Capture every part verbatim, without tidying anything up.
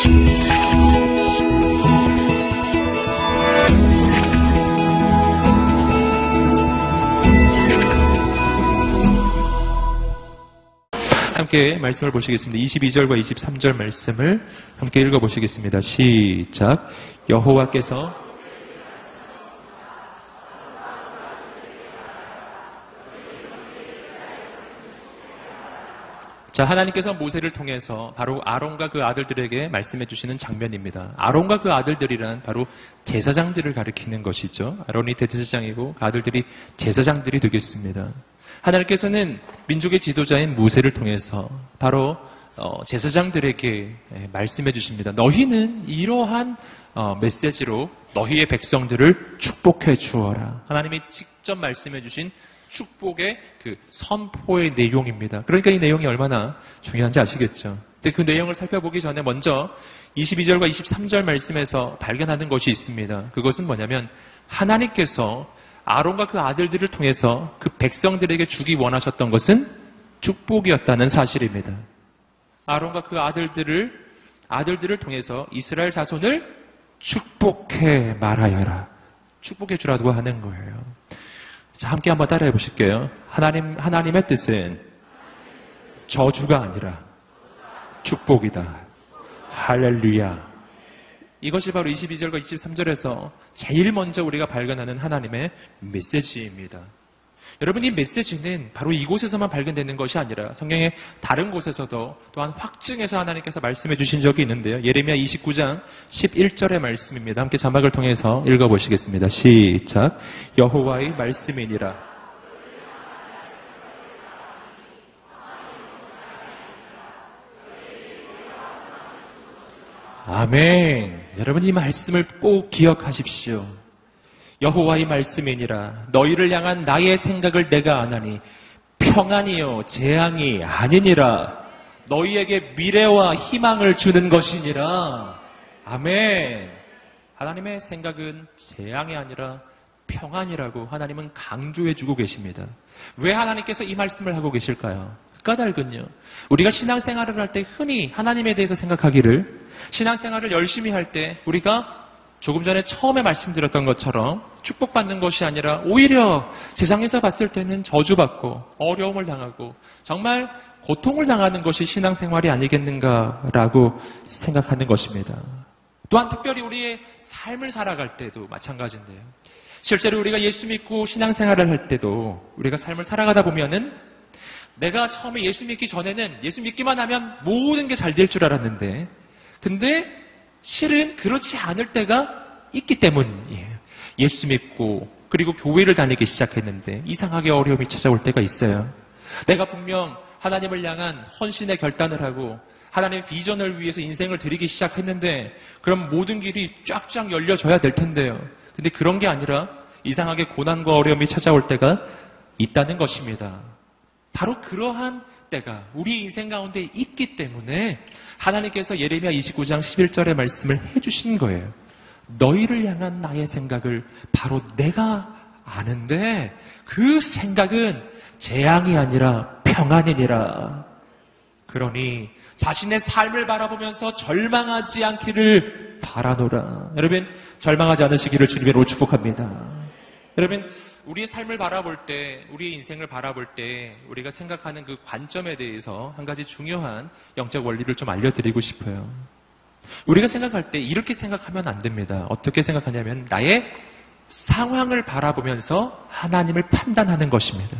함께 말씀을 보시겠습니다. 이십이 절과 이십삼 절 말씀을 함께 읽어보시겠습니다. 시작. 여호와께서 자, 하나님께서 모세를 통해서 바로 아론과 그 아들들에게 말씀해 주시는 장면입니다. 아론과 그 아들들이란 바로 제사장들을 가리키는 것이죠. 아론이 대제사장이고 그 아들들이 제사장들이 되겠습니다. 하나님께서는 민족의 지도자인 모세를 통해서 바로 어, 제사장들에게 말씀해 주십니다. 너희는 이러한 어, 메시지로 너희의 백성들을 축복해 주어라. 하나님이 직접 말씀해 주신 축복의 그 선포의 내용입니다. 그러니까 이 내용이 얼마나 중요한지 아시겠죠? 근데 그 내용을 살펴보기 전에 먼저 이십이 절과 이십삼 절 말씀에서 발견하는 것이 있습니다. 그것은 뭐냐면 하나님께서 아론과 그 아들들을 통해서 그 백성들에게 주기 원하셨던 것은 축복이었다는 사실입니다. 아론과 그 아들들을 아들들을 통해서 이스라엘 자손을 축복해 말하여라. 축복해 주라고 하는 거예요. 자, 함께 한번 따라해 보실게요. 하나님 하나님의 뜻은 저주가 아니라 축복이다. 할렐루야. 이것이 바로 이십이 절과 이십삼 절에서 제일 먼저 우리가 발견하는 하나님의 메시지입니다. 여러분, 이 메시지는 바로 이곳에서만 발견되는 것이 아니라 성경의 다른 곳에서도 또한 확증해서 하나님께서 말씀해 주신 적이 있는데요. 예레미야 이십구 장 십일 절의 말씀입니다. 함께 자막을 통해서 읽어보시겠습니다. 시작. 여호와의 말씀이니라. 아멘. 여러분, 이 말씀을 꼭 기억하십시오. 여호와의 말씀이니라. 너희를 향한 나의 생각을 내가 아나니 평안이요 재앙이 아니니라. 너희에게 미래와 희망을 주는 것이니라. 아멘. 하나님의 생각은 재앙이 아니라 평안이라고 하나님은 강조해주고 계십니다. 왜 하나님께서 이 말씀을 하고 계실까요? 까닭은요, 우리가 신앙생활을 할 때 흔히 하나님에 대해서 생각하기를, 신앙생활을 열심히 할 때 우리가 조금 전에 처음에 말씀드렸던 것처럼 축복받는 것이 아니라 오히려 세상에서 봤을 때는 저주받고 어려움을 당하고 정말 고통을 당하는 것이 신앙생활이 아니겠는가라고 생각하는 것입니다. 또한 특별히 우리의 삶을 살아갈 때도 마찬가지인데요. 실제로 우리가 예수 믿고 신앙생활을 할 때도 우리가 삶을 살아가다 보면은 내가 처음에 예수 믿기 전에는 예수 믿기만 하면 모든 게 잘 될 줄 알았는데, 근데 실은 그렇지 않을 때가 있기 때문이에요. 예수 믿고 그리고 교회를 다니기 시작했는데 이상하게 어려움이 찾아올 때가 있어요. 내가 분명 하나님을 향한 헌신의 결단을 하고 하나님의 비전을 위해서 인생을 드리기 시작했는데 그럼 모든 길이 쫙쫙 열려져야 될 텐데요. 근데 그런 게 아니라 이상하게 고난과 어려움이 찾아올 때가 있다는 것입니다. 바로 그러한 때가 우리 인생 가운데 있기 때문에 하나님께서 예레미야 이십구 장 십일 절의 말씀을 해주신 거예요. 너희를 향한 나의 생각을 바로 내가 아는데 그 생각은 재앙이 아니라 평안이니라. 그러니 자신의 삶을 바라보면서 절망하지 않기를 바라노라. 여러분, 절망하지 않으시기를 주님으로 축복합니다. 여러분, 우리의 삶을 바라볼 때, 우리의 인생을 바라볼 때 우리가 생각하는 그 관점에 대해서 한 가지 중요한 영적 원리를 좀 알려드리고 싶어요. 우리가 생각할 때 이렇게 생각하면 안 됩니다. 어떻게 생각하냐면 나의 상황을 바라보면서 하나님을 판단하는 것입니다.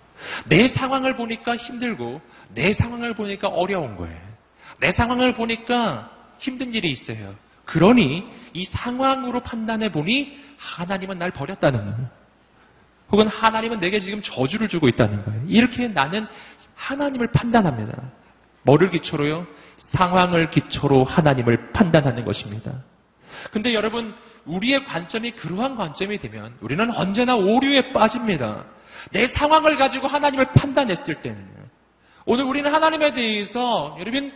내 상황을 보니까 힘들고 내 상황을 보니까 어려운 거예요. 내 상황을 보니까 힘든 일이 있어요. 그러니 이 상황으로 판단해 보니 하나님은 날 버렸다는 거예요. 혹은 하나님은 내게 지금 저주를 주고 있다는 거예요. 이렇게 나는 하나님을 판단합니다. 뭐를 기초로요? 상황을 기초로 하나님을 판단하는 것입니다. 근데 여러분, 우리의 관점이 그러한 관점이 되면 우리는 언제나 오류에 빠집니다. 내 상황을 가지고 하나님을 판단했을 때는요. 오늘 우리는 하나님에 대해서 여러분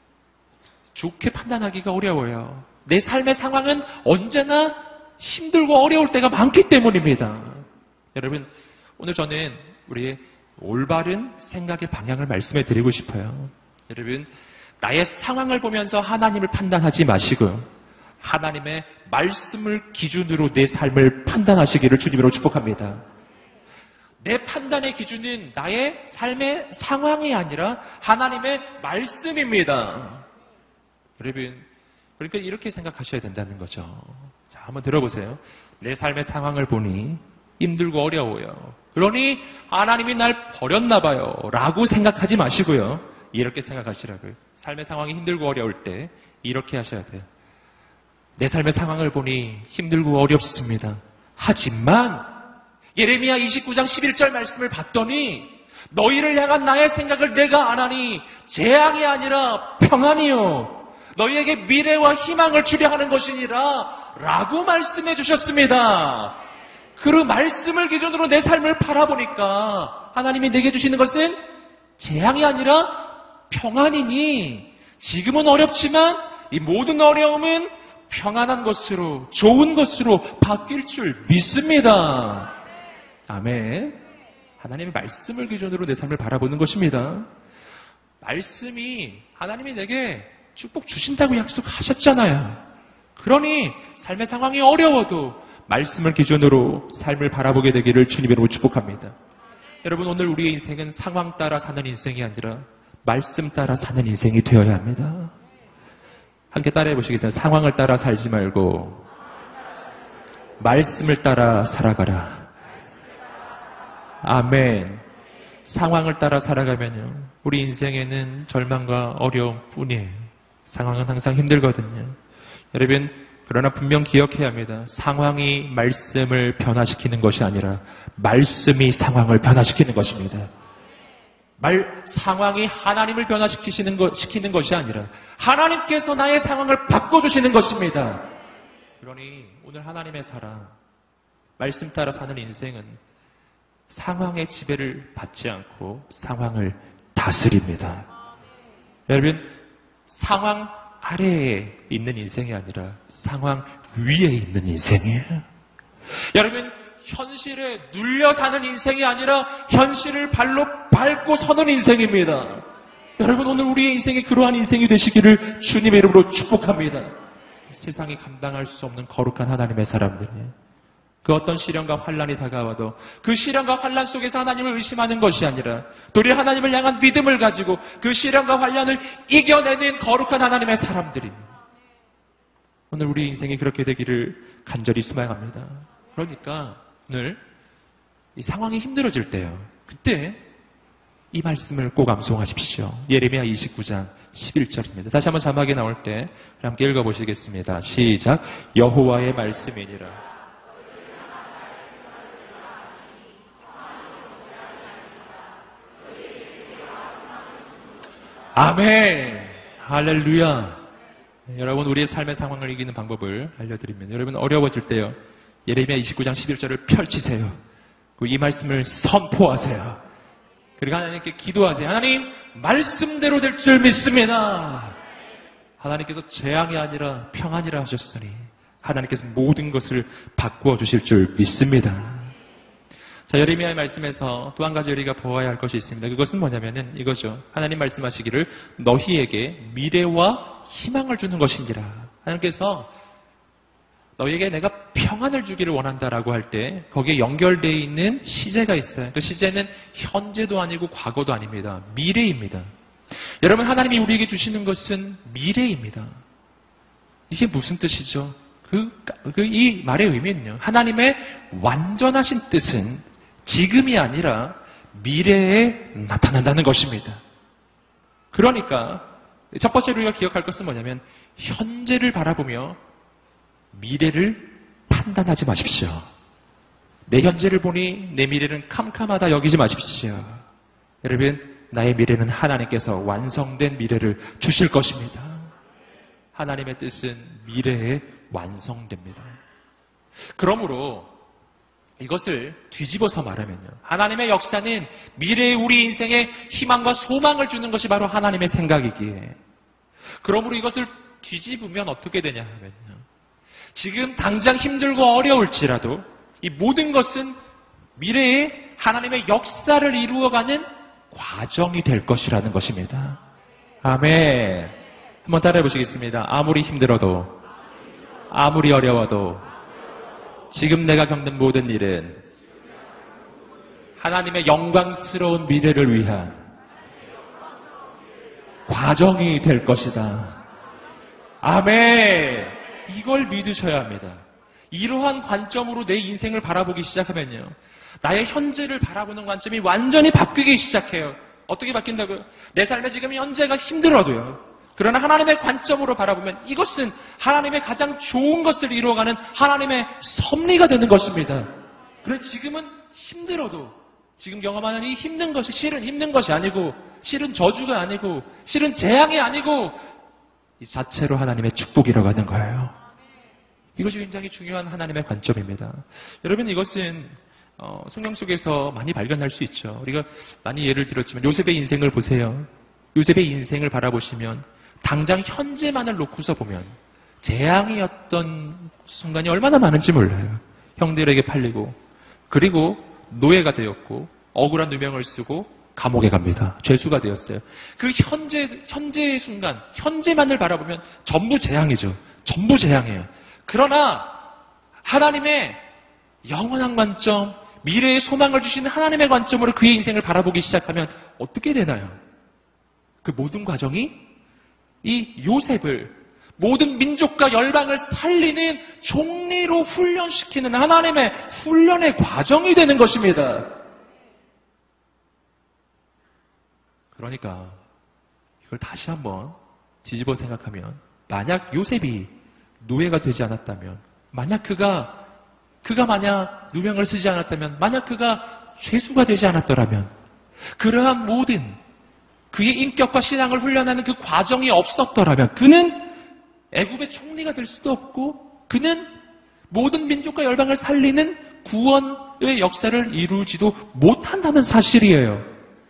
좋게 판단하기가 어려워요. 내 삶의 상황은 언제나 힘들고 어려울 때가 많기 때문입니다. 여러분, 오늘 저는 우리의 올바른 생각의 방향을 말씀해 드리고 싶어요. 여러분, 나의 상황을 보면서 하나님을 판단하지 마시고요. 하나님의 말씀을 기준으로 내 삶을 판단하시기를 주님으로 축복합니다. 내 판단의 기준은 나의 삶의 상황이 아니라 하나님의 말씀입니다. 여러분, 그러니까 이렇게 생각하셔야 된다는 거죠. 자, 한번 들어보세요. 내 삶의 상황을 보니 힘들고 어려워요. 그러니 하나님이 날 버렸나 봐요. 라고 생각하지 마시고요. 이렇게 생각하시라고요. 삶의 상황이 힘들고 어려울 때 이렇게 하셔야 돼요. 내 삶의 상황을 보니 힘들고 어렵습니다. 하지만 예레미야 이십구 장 십일 절 말씀을 봤더니 너희를 향한 나의 생각을 내가 아나니 재앙이 아니라 평안이요 너희에게 미래와 희망을 주려 하는 것이니라 라고 말씀해 주셨습니다. 그 말씀을 기준으로 내 삶을 바라보니까 하나님이 내게 주시는 것은 재앙이 아니라 평안이니 지금은 어렵지만 이 모든 어려움은 평안한 것으로 좋은 것으로 바뀔 줄 믿습니다. 아멘. 하나님의 말씀을 기준으로 내 삶을 바라보는 것입니다. 말씀이 하나님이 내게 축복 주신다고 약속하셨잖아요. 그러니 삶의 상황이 어려워도 말씀을 기준으로 삶을 바라보게 되기를 주님으로 축복합니다. 여러분, 오늘 우리의 인생은 상황 따라 사는 인생이 아니라 말씀 따라 사는 인생이 되어야 합니다. 함께 따라해 보시겠어요? 상황을 따라 살지 말고 말씀을 따라 살아가라. 아멘. 상황을 따라 살아가면요, 우리 인생에는 절망과 어려움 뿐이에요. 상황은 항상 힘들거든요. 여러분, 그러나 분명 기억해야 합니다. 상황이 말씀을 변화시키는 것이 아니라 말씀이 상황을 변화시키는 것입니다. 말, 상황이 하나님을 변화시키시는 것, 시키는 것이 아니라 하나님께서 나의 상황을 바꿔주시는 것입니다. 그러니 오늘 하나님의 사랑, 말씀 따라 사는 인생은 상황의 지배를 받지 않고 상황을 다스립니다. 여러분, 상황 아래에 있는 인생이 아니라 상황 위에 있는 인생이에요. 여러분, 현실에 눌려 사는 인생이 아니라 현실을 발로 밟고 서는 인생입니다. 여러분, 오늘 우리의 인생이 그러한 인생이 되시기를 주님의 이름으로 축복합니다. 세상이 감당할 수 없는 거룩한 하나님의 사람들이에요. 그 어떤 시련과 환란이 다가와도 그 시련과 환란 속에서 하나님을 의심하는 것이 아니라 도리어 하나님을 향한 믿음을 가지고 그 시련과 환란을 이겨내는 거룩한 하나님의 사람들입니다. 오늘 우리 인생이 그렇게 되기를 간절히 소망합니다. 그러니까 오늘 이 상황이 힘들어질 때요, 그때 이 말씀을 꼭 암송하십시오. 예레미야 이십구 장 십일 절입니다. 다시 한번 자막에 나올 때 함께 읽어보시겠습니다. 시작. 여호와의 말씀이니라. 아멘. 할렐루야. 여러분, 우리의 삶의 상황을 이기는 방법을 알려드립니다. 여러분, 어려워질 때요, 예레미야 이십구 장 십일 절을 펼치세요. 그리고 이 말씀을 선포하세요. 그리고 하나님께 기도하세요. 하나님, 말씀대로 될 줄 믿습니다. 하나님께서 재앙이 아니라 평안이라 하셨으니 하나님께서 모든 것을 바꾸어 주실 줄 믿습니다. 자, 예레미야의 말씀에서 또 한 가지 우리가 보아야 할 것이 있습니다. 그것은 뭐냐면은 이거죠. 하나님 말씀하시기를 너희에게 미래와 희망을 주는 것이니라. 하나님께서 너희에게 내가 평안을 주기를 원한다라고 할 때 거기에 연결되어 있는 시제가 있어요. 그 시제는 현재도 아니고 과거도 아닙니다. 미래입니다. 여러분, 하나님이 우리에게 주시는 것은 미래입니다. 이게 무슨 뜻이죠? 그, 그, 이 말의 의미는요, 하나님의 완전하신 뜻은 지금이 아니라 미래에 나타난다는 것입니다. 그러니까 첫 번째로 우리가 기억할 것은 뭐냐면 현재를 바라보며 미래를 판단하지 마십시오. 내 현재를 보니 내 미래는 캄캄하다 여기지 마십시오. 여러분, 나의 미래는 하나님께서 완성된 미래를 주실 것입니다. 하나님의 뜻은 미래에 완성됩니다. 그러므로 이것을 뒤집어서 말하면요, 하나님의 역사는 미래의 우리 인생에 희망과 소망을 주는 것이 바로 하나님의 생각이기에, 그러므로 이것을 뒤집으면 어떻게 되냐 하면요, 지금 당장 힘들고 어려울지라도 이 모든 것은 미래에 하나님의 역사를 이루어가는 과정이 될 것이라는 것입니다. 아멘. 한번 따라해 보시겠습니다. 아무리 힘들어도, 아무리 어려워도, 지금 내가 겪는 모든 일은 하나님의 영광스러운 미래를 위한 과정이 될 것이다. 아멘. 이걸 믿으셔야 합니다. 이러한 관점으로 내 인생을 바라보기 시작하면요, 나의 현재를 바라보는 관점이 완전히 바뀌기 시작해요. 어떻게 바뀐다고요? 내 삶의 지금 현재가 힘들어도요, 그러나 하나님의 관점으로 바라보면 이것은 하나님의 가장 좋은 것을 이루어가는 하나님의 섭리가 되는 것입니다. 그래, 지금은 힘들어도, 지금 경험하는 이 힘든 것이 실은 힘든 것이 아니고, 실은 저주가 아니고, 실은 재앙이 아니고, 이 자체로 하나님의 축복이라고 하는 거예요. 이것이 굉장히 중요한 하나님의 관점입니다. 여러분, 이것은 어, 성경 속에서 많이 발견할 수 있죠. 우리가 많이 예를 들었지만 요셉의 인생을 보세요. 요셉의 인생을 바라보시면 당장 현재만을 놓고서 보면 재앙이었던 순간이 얼마나 많은지 몰라요. 형들에게 팔리고, 그리고 노예가 되었고, 억울한 누명을 쓰고 감옥에 갑니다. 죄수가 되었어요. 그 현재, 현재의 순간, 현재만을 바라보면 전부 재앙이죠. 전부 재앙이에요. 그러나 하나님의 영원한 관점, 미래의 소망을 주시는 하나님의 관점으로 그의 인생을 바라보기 시작하면 어떻게 되나요? 그 모든 과정이 이 요셉을 모든 민족과 열방을 살리는 종리로 훈련시키는 하나님의 훈련의 과정이 되는 것입니다. 그러니까 이걸 다시 한번 뒤집어 생각하면, 만약 요셉이 노예가 되지 않았다면, 만약 그가 그가 만약 누명을 쓰지 않았다면, 만약 그가 죄수가 되지 않았더라면, 그러한 모든 그의 인격과 신앙을 훈련하는 그 과정이 없었더라면 그는 애굽의 총리가 될 수도 없고, 그는 모든 민족과 열방을 살리는 구원의 역사를 이루지도 못한다는 사실이에요.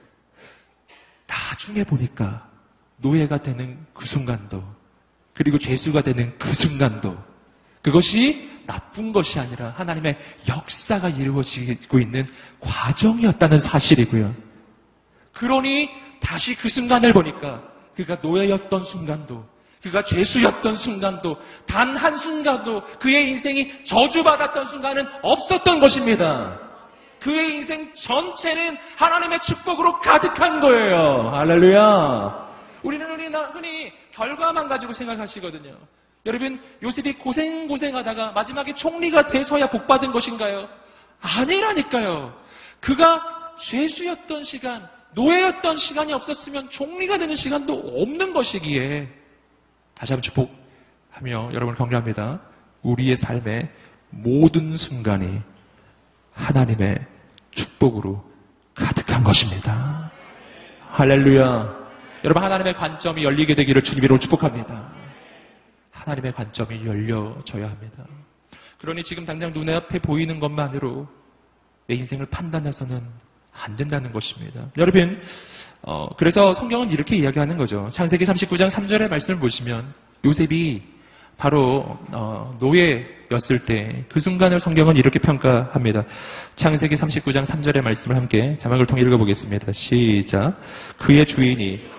나중에 보니까 노예가 되는 그 순간도, 그리고 죄수가 되는 그 순간도, 그것이 나쁜 것이 아니라 하나님의 역사가 이루어지고 있는 과정이었다는 사실이고요. 그러니 다시 그 순간을 보니까 그가 노예였던 순간도, 그가 죄수였던 순간도, 단 한순간도 그의 인생이 저주받았던 순간은 없었던 것입니다. 그의 인생 전체는 하나님의 축복으로 가득한 거예요. 할렐루야. 우리는 흔히 결과만 가지고 생각하시거든요. 여러분, 요셉이 고생고생하다가 마지막에 총리가 돼서야 복받은 것인가요? 아니라니까요. 그가 죄수였던 시간, 노예였던 시간이 없었으면 총리가 되는 시간도 없는 것이기에, 다시 한번 축복하며 여러분을 격려합니다. 우리의 삶의 모든 순간이 하나님의 축복으로 가득한 것입니다. 할렐루야. 여러분, 하나님의 관점이 열리게 되기를 주님으로 축복합니다. 하나님의 관점이 열려져야 합니다. 그러니 지금 당장 눈에 앞에 보이는 것만으로 내 인생을 판단해서는 안 된다는 것입니다. 여러분, 어, 그래서 성경은 이렇게 이야기하는 거죠. 창세기 삼십구 장 삼 절의 말씀을 보시면 요셉이 바로 어, 노예였을 때 그 순간을 성경은 이렇게 평가합니다. 창세기 삼십구 장 삼 절의 말씀을 함께 자막을 통해 읽어보겠습니다. 시작. 그의 주인이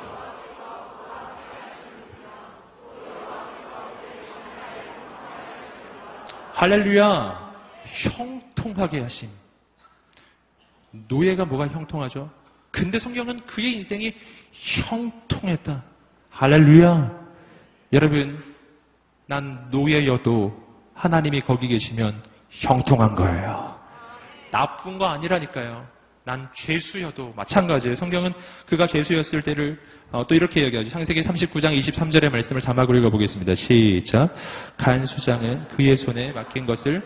할렐루야. 형통하게 하심. 노예가 뭐가 형통하죠? 근데 성경은 그의 인생이 형통했다. 할렐루야. 여러분, 난 노예여도 하나님이 거기 계시면 형통한 거예요. 나쁜 거 아니라니까요. 난 죄수여도 마찬가지예요. 성경은 그가 죄수였을 때를 어, 또 이렇게 얘기하죠. 창세기 삼십구 장 이십삼 절의 말씀을 자막으로 읽어보겠습니다. 시작. 간 수장은 그의 손에 맡긴 것을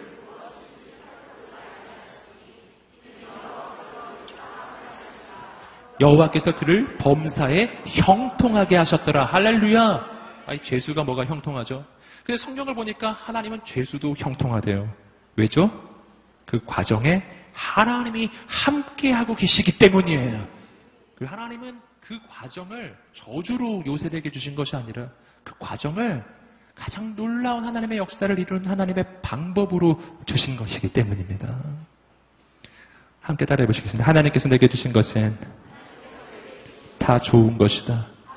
여호와께서 그를 범사에 형통하게 하셨더라. 할렐루야. 아이, 죄수가 뭐가 형통하죠? 근데 성경을 보니까 하나님은 죄수도 형통하대요. 왜죠? 그 과정에 하나님이 함께하고 계시기 때문이에요. 그 하나님은 그 과정을 저주로 요셉에게 주신 것이 아니라 그 과정을 가장 놀라운 하나님의 역사를 이루는 하나님의 방법으로 주신 것이기 때문입니다. 함께 따라해 보시겠습니다. 하나님께서 내게 주신 것은 다 좋은 것이다.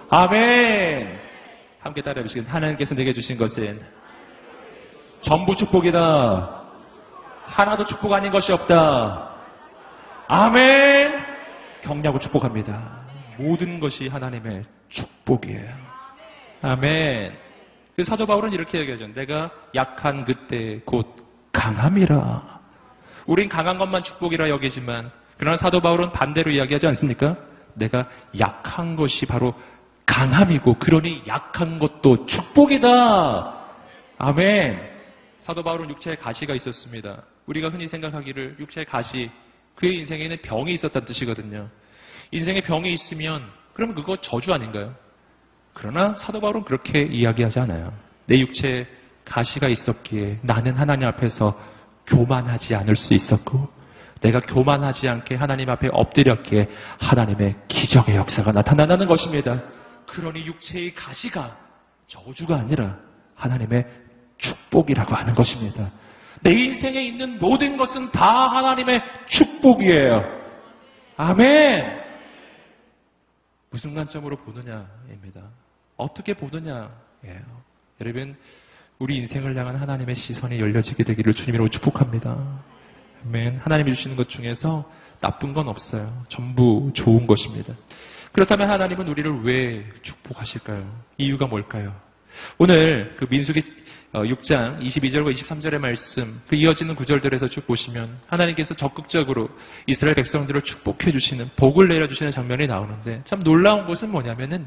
아멘. 함께 따라해 보시겠습니다. 하나님께서 내게 주신 것은 전부 축복이다. 하나도 축복 아닌 것이 없다. 아멘. 격려하고 축복합니다. 모든 것이 하나님의 축복이에요. 아멘. 그 사도 바울은 이렇게 얘기하죠. 내가 약한 그때 곧 강함이라. 우린 강한 것만 축복이라 여기지만 그러나 사도 바울은 반대로 이야기하지 않습니까? 내가 약한 것이 바로 강함이고 그러니 약한 것도 축복이다. 아멘. 사도 바울은 육체에 가시가 있었습니다. 우리가 흔히 생각하기를 육체에 가시, 그의 인생에는 병이 있었다는 뜻이거든요. 인생에 병이 있으면 그러면 그거 저주 아닌가요? 그러나 사도 바울은 그렇게 이야기하지 않아요. 내 육체에 가시가 있었기에 나는 하나님 앞에서 교만하지 않을 수 있었고 내가 교만하지 않게 하나님 앞에 엎드렸기에 하나님의 기적의 역사가 나타나는 것입니다. 그러니 육체의 가시가 저주가 아니라 하나님의 축복이라고 하는 것입니다. 내 인생에 있는 모든 것은 다 하나님의 축복이에요. 아멘. 무슨 관점으로 보느냐입니다. 어떻게 보느냐예요. 여러분, 우리 인생을 향한 하나님의 시선이 열려지게 되기를 주님으로 축복합니다. 아멘. 하나님이 주시는 것 중에서 나쁜 건 없어요. 전부 좋은 것입니다. 그렇다면 하나님은 우리를 왜 축복하실까요? 이유가 뭘까요? 오늘 그 민수기 육 장 이십이 절과 이십삼 절의 말씀, 그 이어지는 구절들에서 쭉 보시면 하나님께서 적극적으로 이스라엘 백성들을 축복해 주시는, 복을 내려주시는 장면이 나오는데 참 놀라운 것은 뭐냐면은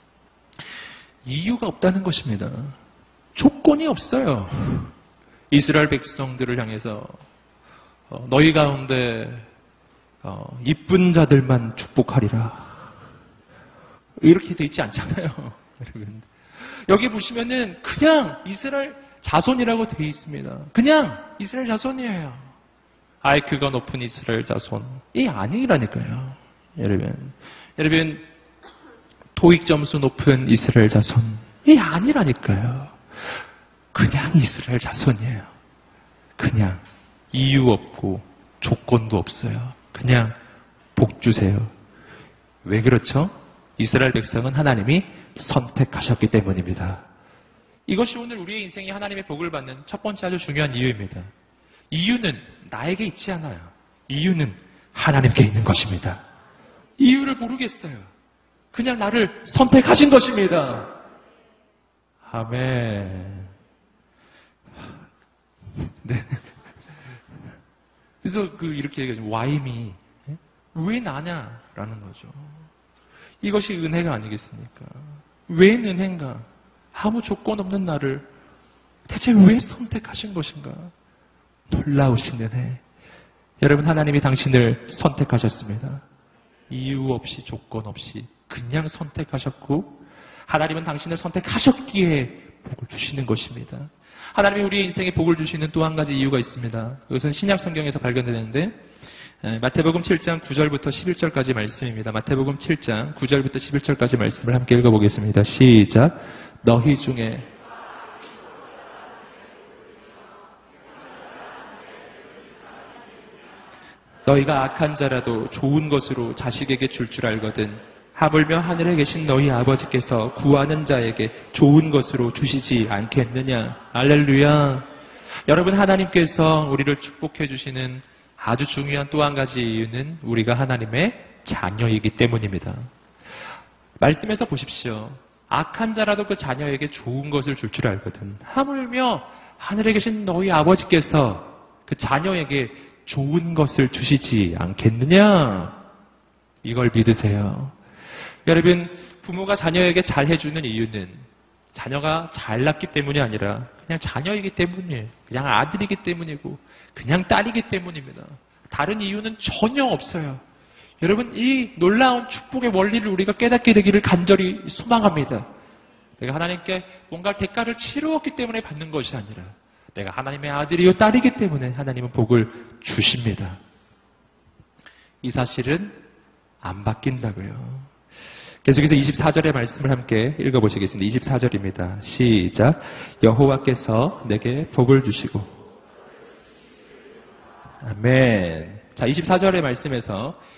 이유가 없다는 것입니다. 조건이 없어요. 이스라엘 백성들을 향해서 너희 가운데 이쁜 자들만 축복하리라. 이렇게 돼 있지 않잖아요. 여러분. 여기 보시면은 그냥 이스라엘 자손이라고 돼 있습니다. 그냥 이스라엘 자손이에요. 아이큐가 높은 이스라엘 자손이 아니라니까요. 여러분. 여러분, 토익 점수 높은 이스라엘 자손이 아니라니까요. 그냥 이스라엘 자손이에요. 그냥 이유 없고 조건도 없어요. 그냥 복 주세요. 왜 그렇죠? 이스라엘 백성은 하나님이 선택하셨기 때문입니다. 이것이 오늘 우리의 인생이 하나님의 복을 받는 첫 번째 아주 중요한 이유입니다. 이유는 나에게 있지 않아요. 이유는 하나님께 있는 것입니다. 이유를 모르겠어요. 그냥 나를 선택하신 것입니다. 아멘. 네. 그래서 그 이렇게 얘기하죠. 와임이 왜 나냐라는 거죠. 이것이 은혜가 아니겠습니까? 왜 은혜인가? 아무 조건 없는 나를 대체 왜 선택하신 것인가? 놀라우신 은혜. 여러분, 하나님이 당신을 선택하셨습니다. 이유 없이 조건 없이 그냥 선택하셨고 하나님은 당신을 선택하셨기에 복을 주시는 것입니다. 하나님이 우리의 인생에 복을 주시는 또 한 가지 이유가 있습니다. 그것은 신약 성경에서 발견되는데 마태복음 칠 장 구 절부터 십일 절까지 말씀입니다. 마태복음 칠 장 구 절부터 십일 절까지 말씀을 함께 읽어보겠습니다. 시작. 너희 중에 너희가 악한 자라도 좋은 것으로 자식에게 줄 줄 알거든 하물며 하늘에 계신 너희 아버지께서 구하는 자에게 좋은 것으로 주시지 않겠느냐. 할렐루야. 여러분, 하나님께서 우리를 축복해 주시는 아주 중요한 또 한 가지 이유는 우리가 하나님의 자녀이기 때문입니다. 말씀에서 보십시오. 악한 자라도 그 자녀에게 좋은 것을 줄 줄 알거든. 하물며 하늘에 계신 너희 아버지께서 그 자녀에게 좋은 것을 주시지 않겠느냐. 이걸 믿으세요. 여러분, 부모가 자녀에게 잘 해주는 이유는 자녀가 잘났기 때문이 아니라 그냥 자녀이기 때문이에요. 그냥 아들이기 때문이고 그냥 딸이기 때문입니다. 다른 이유는 전혀 없어요. 여러분, 이 놀라운 축복의 원리를 우리가 깨닫게 되기를 간절히 소망합니다. 내가 하나님께 뭔가 대가를 치루었기 때문에 받는 것이 아니라 내가 하나님의 아들이요 딸이기 때문에 하나님은 복을 주십니다. 이 사실은 안 바뀐다고요. 계속해서 이십사 절의 말씀을 함께 읽어보시겠습니다. 이십사 절입니다. 시작. 여호와께서 내게 복을 주시고. 아멘. 자, 이십사 절의 말씀에서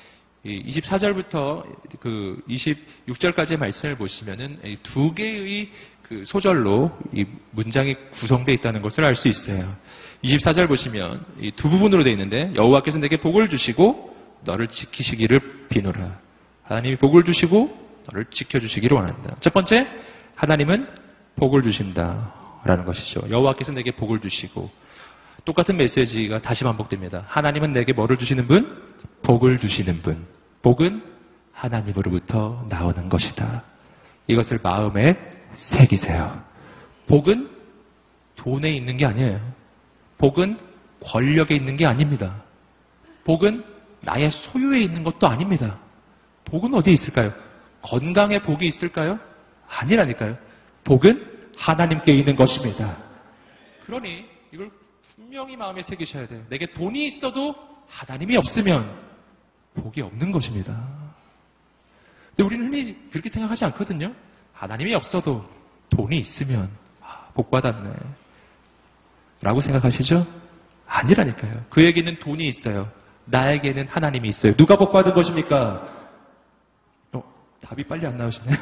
이십사 절부터 그 이십육 절까지의 말씀을 보시면은 두 개의 그 소절로 이 문장이 구성되어 있다는 것을 알 수 있어요. 이십사 절 보시면 이 두 부분으로 되어 있는데 여호와께서 내게 복을 주시고 너를 지키시기를 비노라. 하나님이 복을 주시고 너를 지켜주시기를 원한다. 첫 번째, 하나님은 복을 주신다라는 것이죠. 여호와께서 내게 복을 주시고, 똑같은 메시지가 다시 반복됩니다. 하나님은 내게 뭐를 주시는 분? 복을 주시는 분. 복은 하나님으로부터 나오는 것이다. 이것을 마음에 새기세요. 복은 돈에 있는 게 아니에요. 복은 권력에 있는 게 아닙니다. 복은 나의 소유에 있는 것도 아닙니다. 복은 어디에 있을까요? 건강에 복이 있을까요? 아니라니까요. 복은 하나님께 있는 것입니다. 그러니 이걸 분명히 마음에 새기셔야 돼요. 내게 돈이 있어도 하나님이 없으면 복이 없는 것입니다. 근데 우리는 흔히 그렇게 생각하지 않거든요. 하나님이 없어도 돈이 있으면 아, 복 받았네 라고 생각하시죠? 아니라니까요. 그에게는 돈이 있어요. 나에게는 하나님이 있어요. 누가 복 받은 것입니까? 어, 답이 빨리 안 나오시네요.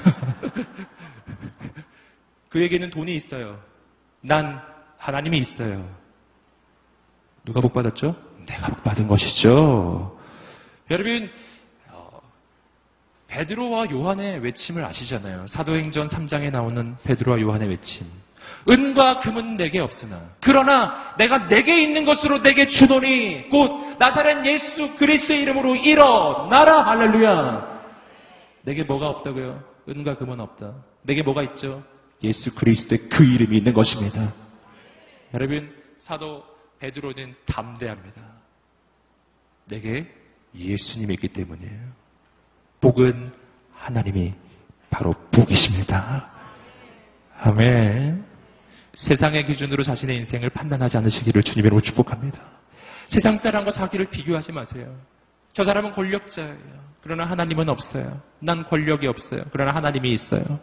그에게는 돈이 있어요. 난 하나님이 있어요. 누가 복 받았죠? 내가 복 받은 것이죠. 여러분, 어, 베드로와 요한의 외침을 아시잖아요. 사도행전 삼 장에 나오는 베드로와 요한의 외침. 은과 금은 내게 없으나 그러나 내가 내게 있는 것으로 내게 주노니 곧 나사렛 예수 그리스도의 이름으로 일어나라. 할렐루야. 내게 뭐가 없다고요? 은과 금은 없다. 내게 뭐가 있죠? 예수 그리스도의 그 이름이 있는 것입니다. 여러분, 사도 베드로는 담대합니다. 내게 예수님이 있기 때문이에요. 복은 하나님이 바로 복이십니다. 아멘. 세상의 기준으로 자신의 인생을 판단하지 않으시기를 주님으로 축복합니다. 세상 사람과 자기를 비교하지 마세요. 저 사람은 권력자예요. 그러나 하나님은 없어요. 난 권력이 없어요. 그러나 하나님이 있어요.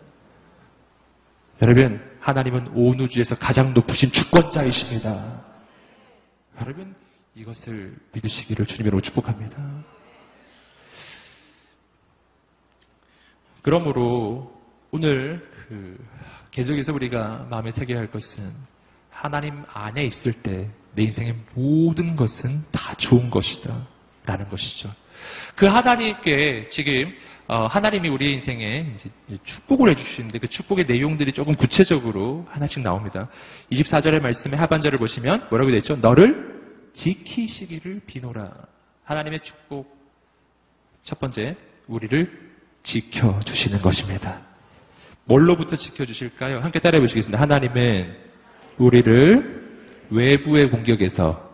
여러분, 하나님은 온 우주에서 가장 높으신 주권자이십니다. 여러분, 이것을 믿으시기를 주님으로 축복합니다. 그러므로 오늘 그 계속해서 우리가 마음에 새겨야 할 것은 하나님 안에 있을 때 내 인생의 모든 것은 다 좋은 것이다 라는 것이죠. 그 하나님께 지금 어, 하나님이 우리의 인생에 이제 축복을 해주시는데 그 축복의 내용들이 조금 구체적으로 하나씩 나옵니다. 이십사 절의 말씀의 하반절을 보시면 뭐라고 되어 있죠? 너를 지키시기를 비노라. 하나님의 축복 첫 번째, 우리를 지켜주시는 것입니다. 뭘로부터 지켜주실까요? 함께 따라해 보시겠습니다. 하나님은 우리를 외부의 공격에서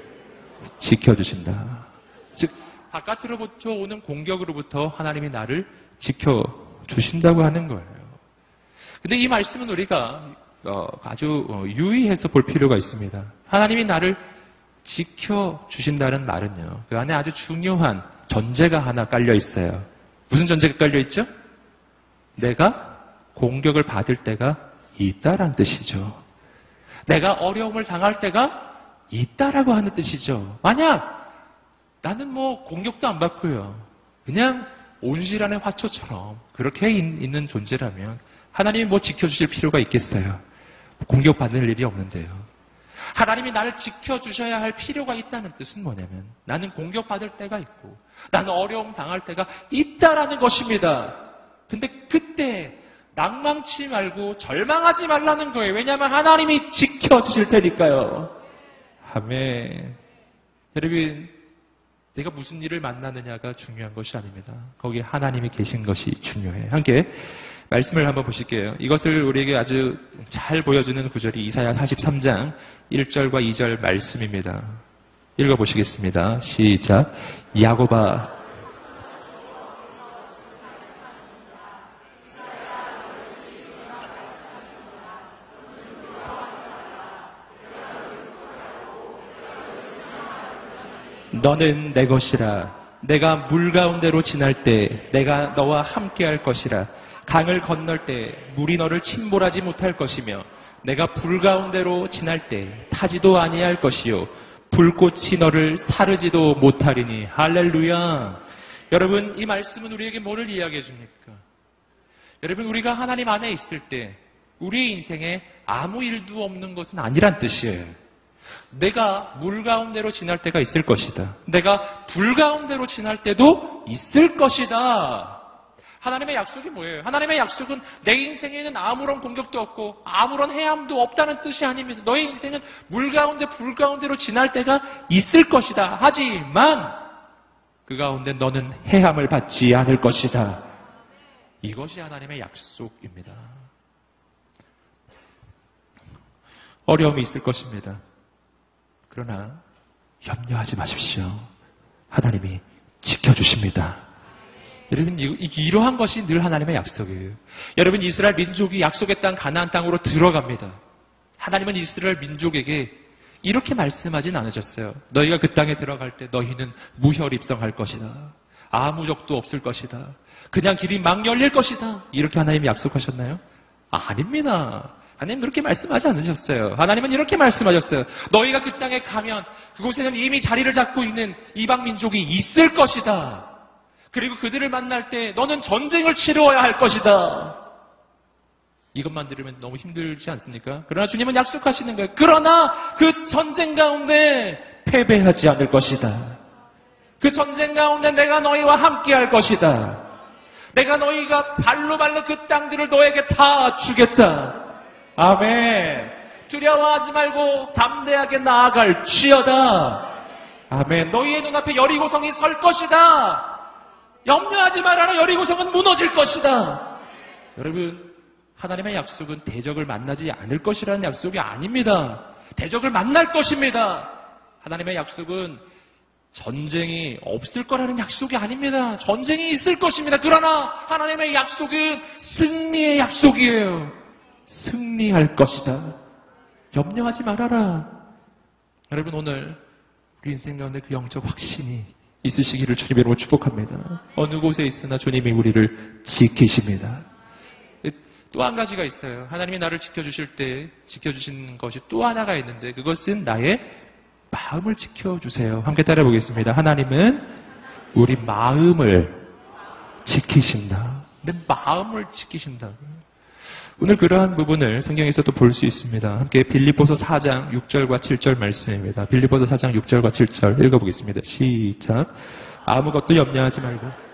지켜주신다. 즉 바깥으로부터 오는 공격으로부터 하나님이 나를 지켜주신다고 하는 거예요. 근데 이 말씀은 우리가 아주 유의해서 볼 필요가 있습니다. 하나님이 나를 지켜주신다는 말은요, 그 안에 아주 중요한 전제가 하나 깔려 있어요. 무슨 전제가 깔려 있죠? 내가 공격을 받을 때가 있다라는 뜻이죠. 내가 어려움을 당할 때가 있다라고 하는 뜻이죠. 만약 나는 뭐 공격도 안 받고요, 그냥 온실안의 화초처럼 그렇게 있는 존재라면 하나님이 뭐 지켜주실 필요가 있겠어요? 공격받을 일이 없는데요. 하나님이 나를 지켜주셔야 할 필요가 있다는 뜻은 뭐냐면 나는 공격받을 때가 있고 나는 어려움 당할 때가 있다라는 것입니다. 근데 그때 낭망치 말고 절망하지 말라는 거예요. 왜냐하면 하나님이 지켜주실 테니까요. 아멘. 여러분, 내가 무슨 일을 만나느냐가 중요한 것이 아닙니다. 거기에 하나님이 계신 것이 중요해요. 함께 말씀을 한번 보실게요. 이것을 우리에게 아주 잘 보여주는 구절이 이사야 사십삼 장 일 절과 이 절 말씀입니다. 읽어보시겠습니다. 시작. 야곱아, 너는 내 것이라. 내가 물 가운데로 지날 때 내가 너와 함께할 것이라. 강을 건널 때 물이 너를 침몰하지 못할 것이며 내가 불 가운데로 지날 때 타지도 아니할 것이요 불꽃이 너를 사르지도 못하리니. 할렐루야. 여러분, 이 말씀은 우리에게 뭐를 이야기해 줍니까? 여러분, 우리가 하나님 안에 있을 때 우리의 인생에 아무 일도 없는 것은 아니란 뜻이에요. 내가 물 가운데로 지날 때가 있을 것이다. 내가 불 가운데로 지날 때도 있을 것이다. 하나님의 약속이 뭐예요? 하나님의 약속은 내 인생에는 아무런 공격도 없고 아무런 해함도 없다는 뜻이 아닙니다. 너의 인생은 물 가운데 불 가운데로 지날 때가 있을 것이다. 하지만 그 가운데 너는 해함을 받지 않을 것이다. 이것이 하나님의 약속입니다. 어려움이 있을 것입니다. 그러나 염려하지 마십시오. 하나님이 지켜주십니다. 여러분, 이러한 것이 늘 하나님의 약속이에요. 여러분, 이스라엘 민족이 약속의 땅 가나안 땅으로 들어갑니다. 하나님은 이스라엘 민족에게 이렇게 말씀하진 않으셨어요. 너희가 그 땅에 들어갈 때 너희는 무혈입성할 것이다. 아무 적도 없을 것이다. 그냥 길이 막 열릴 것이다. 이렇게 하나님이 약속하셨나요? 아, 아닙니다. 하나님 그렇게 말씀하지 않으셨어요. 하나님은 이렇게 말씀하셨어요. 너희가 그 땅에 가면 그곳에는 이미 자리를 잡고 있는 이방 민족이 있을 것이다. 그리고 그들을 만날 때 너는 전쟁을 치루어야 할 것이다. 이것만 들으면 너무 힘들지 않습니까? 그러나 주님은 약속하시는 거예요. 그러나 그 전쟁 가운데 패배하지 않을 것이다. 그 전쟁 가운데 내가 너희와 함께 할 것이다. 내가 너희가 발로 밟는 그 땅들을 너에게 다 주겠다. 아멘. 두려워하지 말고 담대하게 나아갈 지어다. 아멘. 너희의 눈앞에 여리고성이 설 것이다. 염려하지 말아라. 여리고성은 무너질 것이다. 여러분, 하나님의 약속은 대적을 만나지 않을 것이라는 약속이 아닙니다. 대적을 만날 것입니다. 하나님의 약속은 전쟁이 없을 거라는 약속이 아닙니다. 전쟁이 있을 것입니다. 그러나 하나님의 약속은 승리의 약속이에요. 승리할 것이다. 염려하지 말아라. 여러분, 오늘 우리 인생 가운데 그 영적 확신이 있으시기를 주님으로 축복합니다. 어느 곳에 있으나 주님이 우리를 지키십니다. 또 한 가지가 있어요. 하나님이 나를 지켜주실 때 지켜주신 것이 또 하나가 있는데 그것은 나의 마음을 지켜주세요. 함께 따라 보겠습니다. 하나님은 우리 마음을 지키신다. 내 마음을 지키신다고요. 오늘 그러한 부분을 성경에서도 볼 수 있습니다. 함께 빌립보서 사 장 육 절과 칠 절 말씀입니다. 빌립보서 사 장 육 절과 칠 절 읽어보겠습니다. 시작. 아무것도 염려하지 말고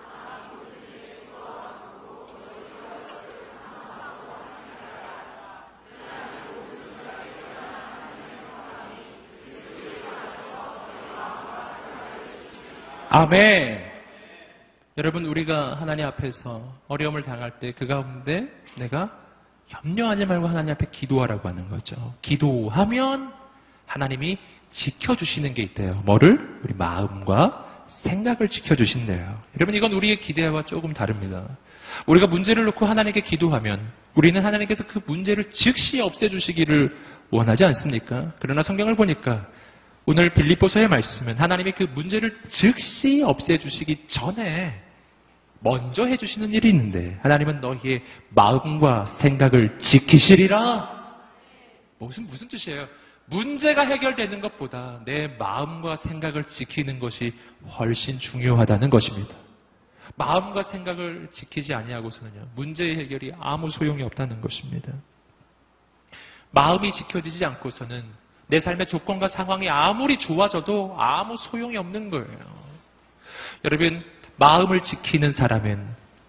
아멘. 여러분, 우리가 하나님 앞에서 어려움을 당할 때 그 가운데 내가 염려하지 말고 하나님 앞에 기도하라고 하는 거죠. 기도하면 하나님이 지켜주시는 게 있대요. 뭐를? 우리 마음과 생각을 지켜주신대요. 여러분, 이건 우리의 기대와 조금 다릅니다. 우리가 문제를 놓고 하나님께 기도하면 우리는 하나님께서 그 문제를 즉시 없애주시기를 원하지 않습니까? 그러나 성경을 보니까 오늘 빌립보서의 말씀은 하나님이 그 문제를 즉시 없애주시기 전에 먼저 해주시는 일이 있는데 하나님은 너희의 마음과 생각을 지키시리라. 무슨 무슨 뜻이에요? 문제가 해결되는 것보다 내 마음과 생각을 지키는 것이 훨씬 중요하다는 것입니다. 마음과 생각을 지키지 아니하고서는요, 문제의 해결이 아무 소용이 없다는 것입니다. 마음이 지켜지지 않고서는 내 삶의 조건과 상황이 아무리 좋아져도 아무 소용이 없는 거예요. 여러분, 마음을 지키는 사람은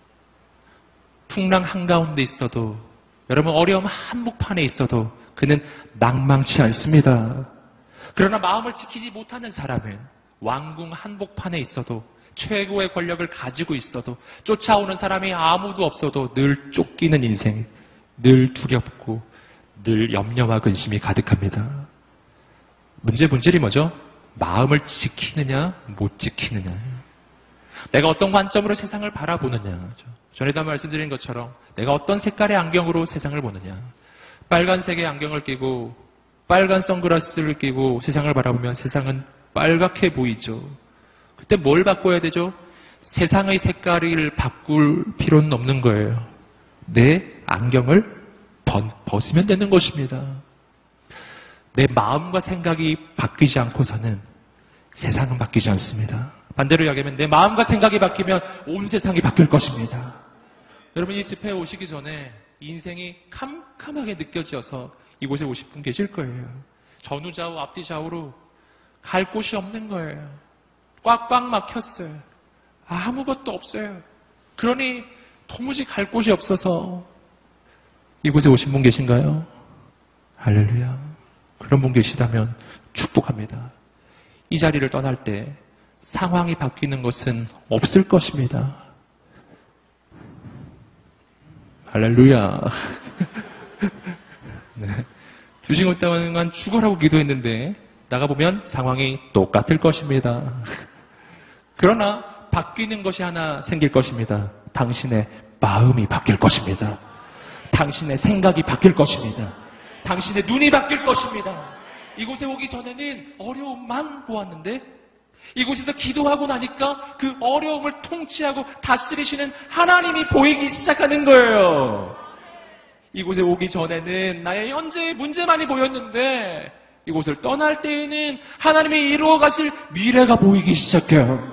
풍랑 한가운데 있어도, 여러분 어려움 한복판에 있어도 그는 낭망치 않습니다. 그러나 마음을 지키지 못하는 사람은 왕궁 한복판에 있어도, 최고의 권력을 가지고 있어도, 쫓아오는 사람이 아무도 없어도 늘 쫓기는 인생, 늘 두렵고 늘 염려와 근심이 가득합니다. 문제 본질이 뭐죠? 마음을 지키느냐 못 지키느냐. 내가 어떤 관점으로 세상을 바라보느냐. 전에도 말씀드린 것처럼 내가 어떤 색깔의 안경으로 세상을 보느냐. 빨간색의 안경을 끼고 빨간 선글라스를 끼고 세상을 바라보면 세상은 빨갛게 보이죠. 그때 뭘 바꿔야 되죠? 세상의 색깔을 바꿀 필요는 없는 거예요. 내 안경을 벗으면 되는 것입니다. 내 마음과 생각이 바뀌지 않고서는 세상은 바뀌지 않습니다. 반대로 이야기하면 내 마음과 생각이 바뀌면 온 세상이 바뀔 것입니다. 여러분, 이 집회에 오시기 전에 인생이 캄캄하게 느껴져서 이곳에 오실 분 계실 거예요. 전후좌우 앞뒤 좌우로 갈 곳이 없는 거예요. 꽉꽉 막혔어요. 아무것도 없어요. 그러니 도무지 갈 곳이 없어서 이곳에 오신 분 계신가요? 할렐루야. 그런 분 계시다면 축복합니다. 이 자리를 떠날 때 상황이 바뀌는 것은 없을 것입니다. 할렐루야. 네. 두 시간 동안 죽어라고 기도했는데 나가보면 상황이 똑같을 것입니다. 그러나 바뀌는 것이 하나 생길 것입니다. 당신의 마음이 바뀔 것입니다. 당신의 생각이 바뀔 것입니다. 당신의 눈이 바뀔 것입니다. 이곳에 오기 전에는 어려움만 보았는데 이곳에서 기도하고 나니까 그 어려움을 통치하고 다스리시는 하나님이 보이기 시작하는 거예요. 이곳에 오기 전에는 나의 현재의 문제만이 보였는데 이곳을 떠날 때에는 하나님이 이루어 가실 미래가 보이기 시작해요.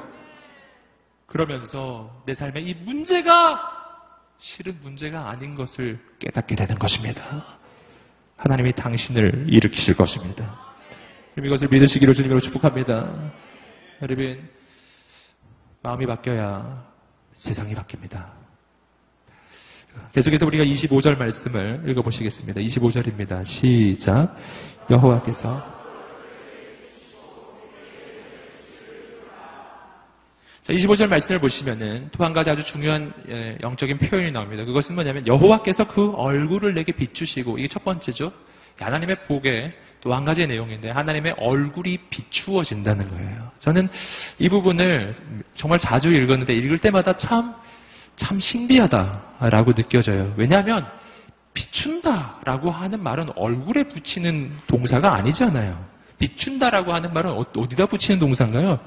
그러면서 내 삶의 이 문제가 실은 문제가 아닌 것을 깨닫게 되는 것입니다. 하나님이 당신을 일으키실 것입니다. 이것을 믿으시기를 주님으로 축복합니다. 여러분, 마음이 바뀌어야 세상이 바뀝니다. 계속해서 우리가 이십오 절 말씀을 읽어보시겠습니다. 이십오 절입니다. 시작. 여호와께서 자, 이십오 절 말씀을 보시면은 또 한 가지 아주 중요한 영적인 표현이 나옵니다. 그것은 뭐냐면 여호와께서 그 얼굴을 내게 비추시고, 이게 첫 번째죠. 하나님의 복에 또 한 가지의 내용인데 하나님의 얼굴이 비추어진다는 거예요. 저는 이 부분을 정말 자주 읽었는데 읽을 때마다 참, 참 신비하다라고 느껴져요. 왜냐하면 비춘다라고 하는 말은 얼굴에 붙이는 동사가 아니잖아요. 비춘다라고 하는 말은 어디다 붙이는 동사인가요?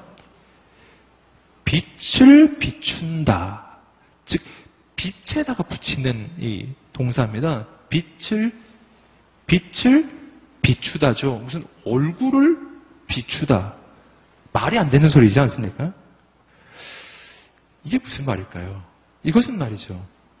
빛을 비춘다. 즉, 빛에다가 붙이는 이 동사입니다. 빛을, 빛을 비추다죠. 무슨 얼굴을 비추다. 말이 안 되는 소리지 않습니까? 이게 무슨 말일까요? 이것은 말이죠.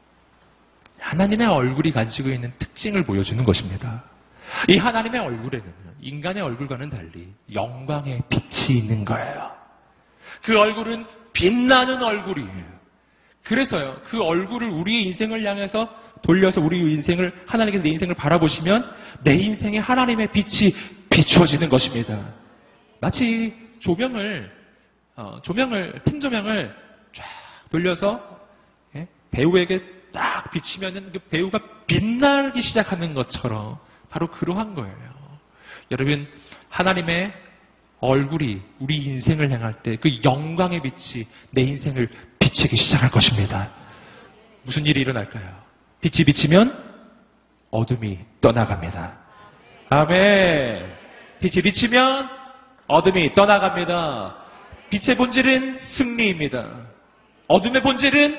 하나님의 얼굴이 가지고 있는 특징을 보여주는 것입니다. 이 하나님의 얼굴에는 인간의 얼굴과는 달리 영광의 빛이 있는 거예요. 그 얼굴은 빛나는 얼굴이에요. 그래서요, 그 얼굴을 우리의 인생을 향해서 돌려서 우리 인생을, 하나님께서 내 인생을 바라보시면 내 인생에 하나님의 빛이 비추어지는 것입니다. 마치 조명을, 어, 조명을, 핀 조명을 쫙 돌려서 예? 배우에게 딱 비치면은 그 배우가 빛나기 시작하는 것처럼 바로 그러한 거예요. 여러분, 하나님의 얼굴이 우리 인생을 향할 때 그 영광의 빛이 내 인생을 비치기 시작할 것입니다. 무슨 일이 일어날까요? 빛이 비치면 어둠이 떠나갑니다. 아멘. 빛이 비치면 어둠이 떠나갑니다. 빛의 본질은 승리입니다. 어둠의 본질은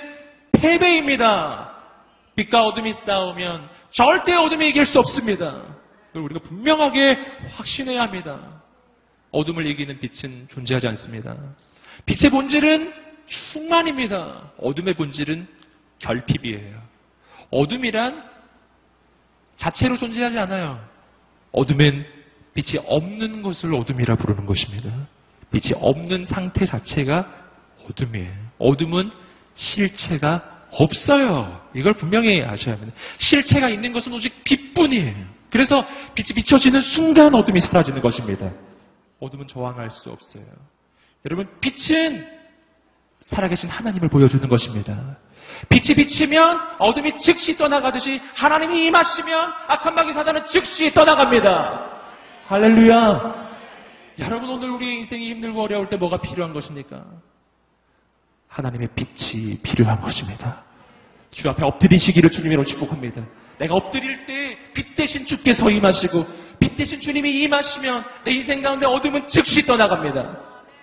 패배입니다. 빛과 어둠이 싸우면 절대 어둠이 이길 수 없습니다. 그걸 우리가 분명하게 확신해야 합니다. 어둠을 이기는 빛은 존재하지 않습니다. 빛의 본질은 충만입니다. 어둠의 본질은 결핍이에요. 어둠이란 자체로 존재하지 않아요. 어둠엔 빛이 없는 것을 어둠이라 부르는 것입니다. 빛이 없는 상태 자체가 어둠이에요. 어둠은 실체가 없어요. 이걸 분명히 아셔야 합니다. 실체가 있는 것은 오직 빛뿐이에요. 그래서 빛이 비춰지는 순간 어둠이 사라지는 것입니다. 어둠은 저항할 수 없어요. 여러분, 빛은 살아계신 하나님을 보여주는 것입니다. 빛이 비치면 어둠이 즉시 떠나가듯이 하나님이 임하시면 악한 마귀 사단은 즉시 떠나갑니다. 할렐루야. 여러분, 오늘 우리의 인생이 힘들고 어려울 때 뭐가 필요한 것입니까? 하나님의 빛이 필요한 것입니다. 주 앞에 엎드리시기를 주님으로 축복합니다. 내가 엎드릴 때 빛 대신 주께서 임하시고 빛 대신 주님이 임하시면 내 인생 가운데 어둠은 즉시 떠나갑니다.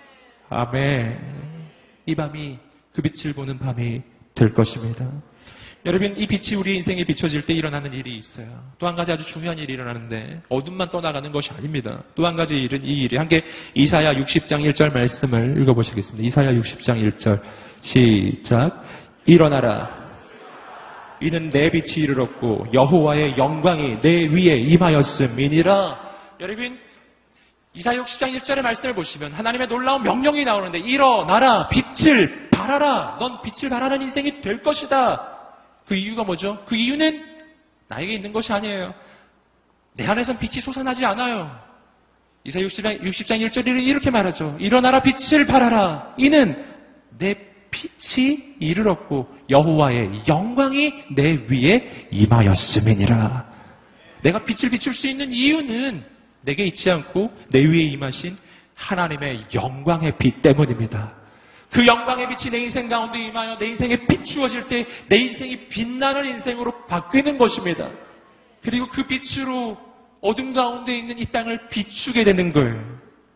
아멘. 이 밤이 그 빛을 보는 밤이 될 것입니다. 여러분, 이 빛이 우리 인생에 비춰질 때 일어나는 일이 있어요. 또 한 가지 아주 중요한 일이 일어나는데 어둠만 떠나가는 것이 아닙니다. 또 한 가지 일은 이 일이 함께 이사야 육십 장 일 절 말씀을 읽어보시겠습니다. 이사야 육십 장 일 절 시작. 일어나라. 이는 내 빛이 이르렀고 여호와의 영광이 내 위에 임하였음이니라. 여러분, 이사야 육십 장 일 절의 말씀을 보시면 하나님의 놀라운 명령이 나오는데 일어나라. 빛을 발하라. 넌 빛을 발하는 인생이 될 것이다. 그 이유가 뭐죠? 그 이유는 나에게 있는 것이 아니에요. 내 안에선 빛이 솟아나지 않아요. 이사야 육십 장 일 절이 이렇게 말하죠. 일어나라 빛을 발하라. 이는 내 빛이 이르렀고 여호와의 영광이 내 위에 임하였음이니라. 내가 빛을 비출 수 있는 이유는 내게 있지 않고 내 위에 임하신 하나님의 영광의 빛 때문입니다. 그 영광의 빛이 내 인생 가운데 임하여 내 인생에 비추어질 때 내 인생이 빛나는 인생으로 바뀌는 것입니다. 그리고 그 빛으로 어둠 가운데 있는 이 땅을 비추게 되는 거예요.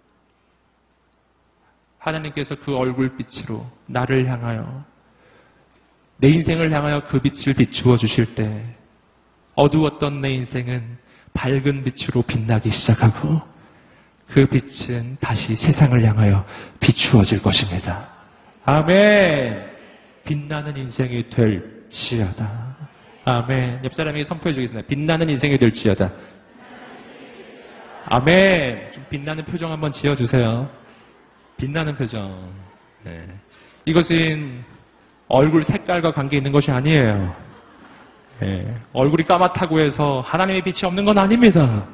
하나님께서 그 얼굴빛으로 나를 향하여 내 인생을 향하여 그 빛을 비추어 주실 때 어두웠던 내 인생은 밝은 빛으로 빛나기 시작하고 그 빛은 다시 세상을 향하여 비추어질 것입니다. 아멘. 빛나는 인생이 될지어다. 아멘. 옆 사람에게 선포해 주겠습니다. 빛나는 인생이 될지어다. 아멘. 좀 빛나는 표정 한번 지어주세요. 빛나는 표정. 네. 이것은 얼굴 색깔과 관계 있는 것이 아니에요. 네. 얼굴이 까맣다고 해서 하나님의 빛이 없는 건 아닙니다.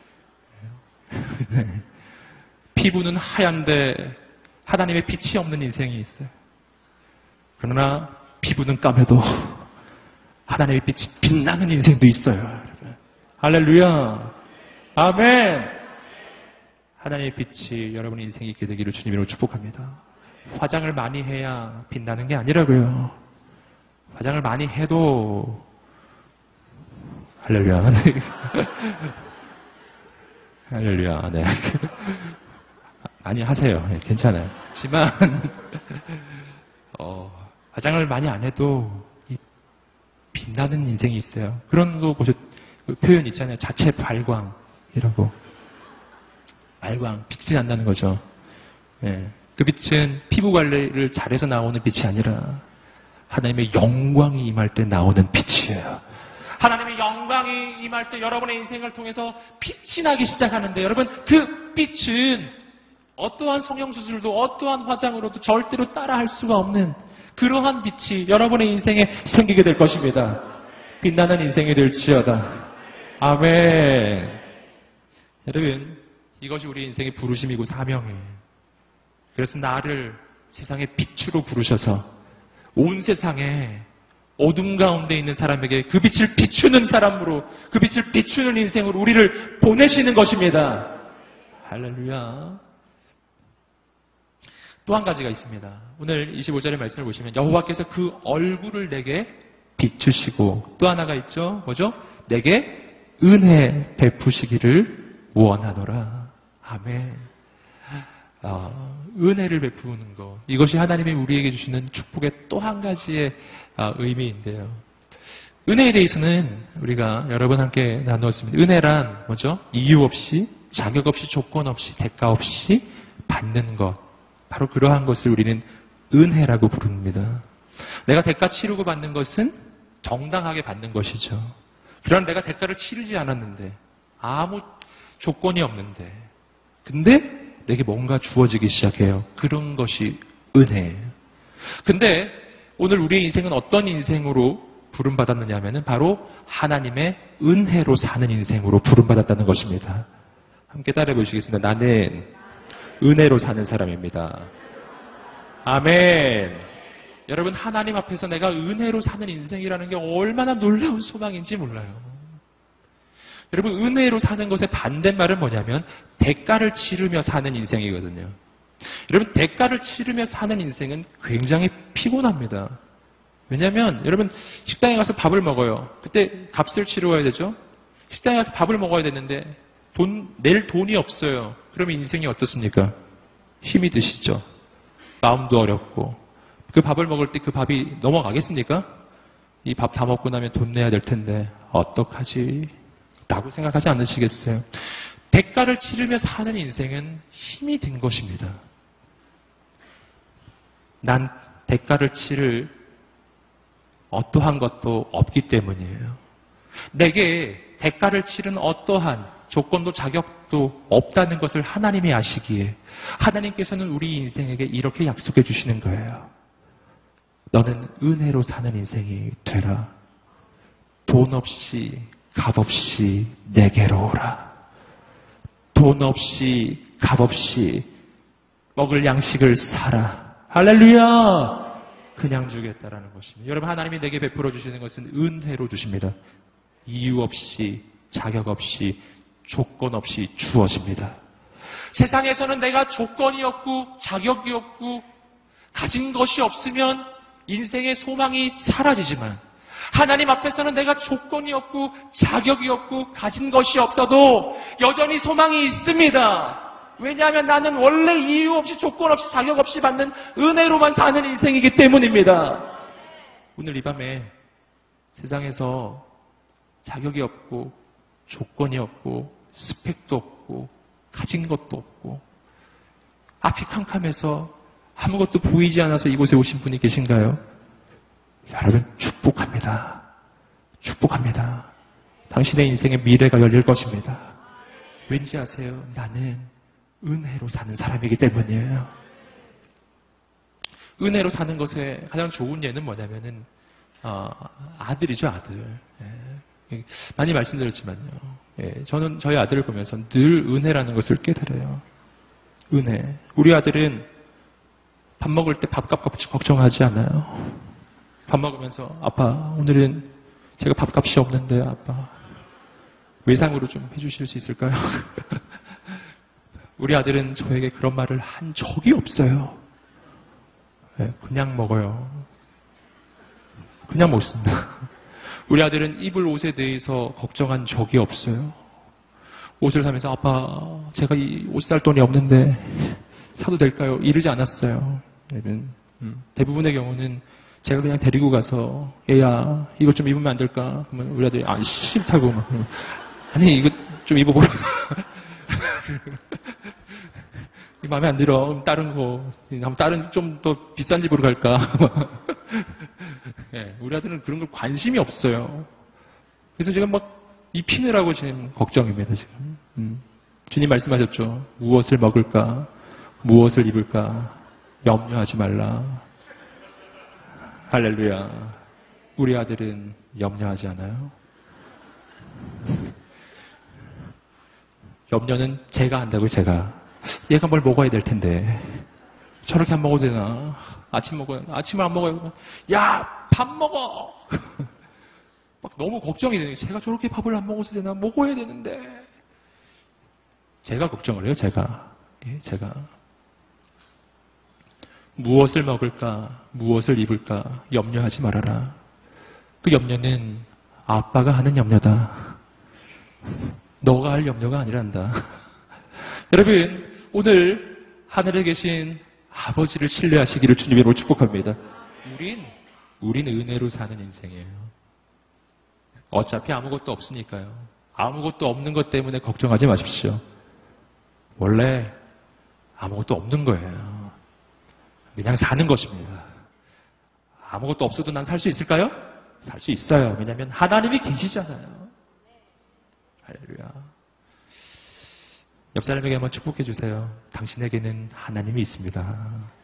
네. 피부는 하얀데 하나님의 빛이 없는 인생이 있어요. 그러나 피부는 까매도 하나님의 빛이 빛나는 인생도 있어요. 여러분. 할렐루야. 아멘. 하나님의 빛이 여러분의 인생에 있게 되기를 주님으로 축복합니다. 화장을 많이 해야 빛나는 게 아니라고요. 화장을 많이 해도 할렐루야. 할렐루야. 네. 많이 하세요. 네, 괜찮아요. 하지만 어, 화장을 많이 안 해도 이 빛나는 인생이 있어요. 그런 거 보셨, 그 표현 있잖아요. 자체 발광이라고. 발광, 빛이 난다는 거죠. 네. 그 빛은 피부 관리를 잘해서 나오는 빛이 아니라 하나님의 영광이 임할 때 나오는 빛이에요. 하나님의 영광이 임할 때 여러분의 인생을 통해서 빛이 나기 시작하는데 여러분 그 빛은 어떠한 성형수술도 어떠한 화장으로도 절대로 따라할 수가 없는 그러한 빛이 여러분의 인생에 생기게 될 것입니다. 빛나는 인생이 될지어다. 아멘. 여러분 이것이 우리 인생의 부르심이고 사명이에요. 그래서 나를 세상의 빛으로 부르셔서 온 세상에 어둠 가운데 있는 사람에게 그 빛을 비추는 사람으로 그 빛을 비추는 인생으로 우리를 보내시는 것입니다. 할렐루야. 또 한 가지가 있습니다. 오늘 이십오 절의 말씀을 보시면 여호와께서 그 얼굴을 내게 비추시고 또 하나가 있죠. 뭐죠? 내게 은혜 베푸시기를 원하노라. 아멘. 어, 은혜를 베푸는 것. 이것이 하나님이 우리에게 주시는 축복의 또 한 가지의 어, 의미인데요. 은혜에 대해서는 우리가 여러 번 함께 나누었습니다. 은혜란 뭐죠? 이유 없이, 자격 없이, 조건 없이, 대가 없이 받는 것. 바로 그러한 것을 우리는 은혜라고 부릅니다. 내가 대가 치르고 받는 것은 정당하게 받는 것이죠. 그러나 내가 대가를 치르지 않았는데 아무 조건이 없는데 근데 내게 뭔가 주어지기 시작해요. 그런 것이 은혜예요. 근데 오늘 우리의 인생은 어떤 인생으로 부름받았느냐 하면 바로 하나님의 은혜로 사는 인생으로 부름받았다는 것입니다. 함께 따라해 보시겠습니다. 나는 은혜로 사는 사람입니다. 아멘. 여러분 하나님 앞에서 내가 은혜로 사는 인생이라는 게 얼마나 놀라운 소망인지 몰라요. 여러분 은혜로 사는 것의 반대말은 뭐냐면 대가를 치르며 사는 인생이거든요. 여러분 대가를 치르며 사는 인생은 굉장히 피곤합니다. 왜냐하면 여러분 식당에 가서 밥을 먹어요. 그때 값을 치러야 되죠. 식당에 가서 밥을 먹어야 되는데 돈, 낼 돈이 없어요. 그러면 인생이 어떻습니까? 힘이 드시죠. 마음도 어렵고 그 밥을 먹을 때 그 밥이 넘어가겠습니까? 이 밥 다 먹고 나면 돈 내야 될 텐데 어떡하지? 라고 생각하지 않으시겠어요? 대가를 치르며 사는 인생은 힘이 든 것입니다. 난 대가를 치를 어떠한 것도 없기 때문이에요. 내게 대가를 치른 어떠한 조건도 자격도 없다는 것을 하나님이 아시기에 하나님께서는 우리 인생에게 이렇게 약속해 주시는 거예요. 너는 은혜로 사는 인생이 되라. 돈 없이 값 없이 내게로 오라. 돈 없이 값 없이 먹을 양식을 사라. 할렐루야! 그냥 주겠다라는 것입니다. 여러분, 하나님이 내게 베풀어 주시는 것은 은혜로 주십니다. 이유 없이 자격 없이 조건 없이 주어집니다. 세상에서는 내가 조건이 없고 자격이 없고 가진 것이 없으면 인생의 소망이 사라지지만 하나님 앞에서는 내가 조건이 없고 자격이 없고 가진 것이 없어도 여전히 소망이 있습니다. 왜냐하면 나는 원래 이유 없이 조건 없이 자격 없이 받는 은혜로만 사는 인생이기 때문입니다. 오늘 이 밤에 세상에서 자격이 없고 조건이 없고 스펙도 없고 가진 것도 없고 앞이 캄캄해서 아무것도 보이지 않아서 이곳에 오신 분이 계신가요? 여러분, 축복합니다. 축복합니다. 당신의 인생의 미래가 열릴 것입니다. 왠지 아세요? 나는 은혜로 사는 사람이기 때문이에요. 은혜로 사는 것의 가장 좋은 예는 뭐냐면은 어, 아들이죠, 아들. 예. 많이 말씀드렸지만요. 예. 저는 저희 아들을 보면서 늘 은혜라는 것을 깨달아요. 은혜. 우리 아들은 밥 먹을 때 밥값 걱정하지 않아요. 밥 먹으면서 아빠, 오늘은 제가 밥값이 없는데 아빠 외상으로 좀 해주실 수 있을까요? 우리 아들은 저에게 그런 말을 한 적이 없어요. 네, 그냥 먹어요. 그냥 먹습니다. 우리 아들은 입을 옷에 대해서 걱정한 적이 없어요. 옷을 사면서 아빠, 제가 이 옷 살 돈이 없는데 사도 될까요? 이러지 않았어요. 음, 대부분의 경우는 제가 그냥 데리고 가서 얘야 이것 좀 입으면 안 될까? 그러면 우리 아들이 아 싫다고 막 아니 이거 좀 입어보라. 마음에 안 들어. 다른 거 한번 다른 좀 더 비싼 집으로 갈까? 네, 우리 아들은 그런 걸 관심이 없어요. 그래서 제가 막 입히느라고 지금 걱정입니다 지금. 음. 주님 말씀하셨죠. 무엇을 먹을까? 무엇을 입을까? 염려하지 말라. 할렐루야. 우리 아들은 염려하지 않아요. 염려는 제가 한다고요, 제가. 얘가 뭘 먹어야 될 텐데. 저렇게 안 먹어도 되나? 아침 먹어요. 아침을 안 먹어요. 야, 밥 먹어! 막 너무 걱정이 되는 거예요. 제가 저렇게 밥을 안 먹어도 되나? 먹어야 되는데. 제가 걱정을 해요, 제가. 예, 제가. 무엇을 먹을까? 무엇을 입을까? 염려하지 말아라. 그 염려는 아빠가 하는 염려다. 너가 할 염려가 아니란다. 여러분, 오늘 하늘에 계신 아버지를 신뢰하시기를 주님으로 축복합니다. 우린, 우린 은혜로 사는 인생이에요. 어차피 아무것도 없으니까요. 아무것도 없는 것 때문에 걱정하지 마십시오. 원래 아무것도 없는 거예요. 그냥 사는 것입니다. 아무것도 없어도 난 살 수 있을까요? 살 수 있어요. 왜냐하면 하나님이 계시잖아요. 할렐루야. 옆 사람에게 한번 축복해 주세요. 당신에게는 하나님이 있습니다.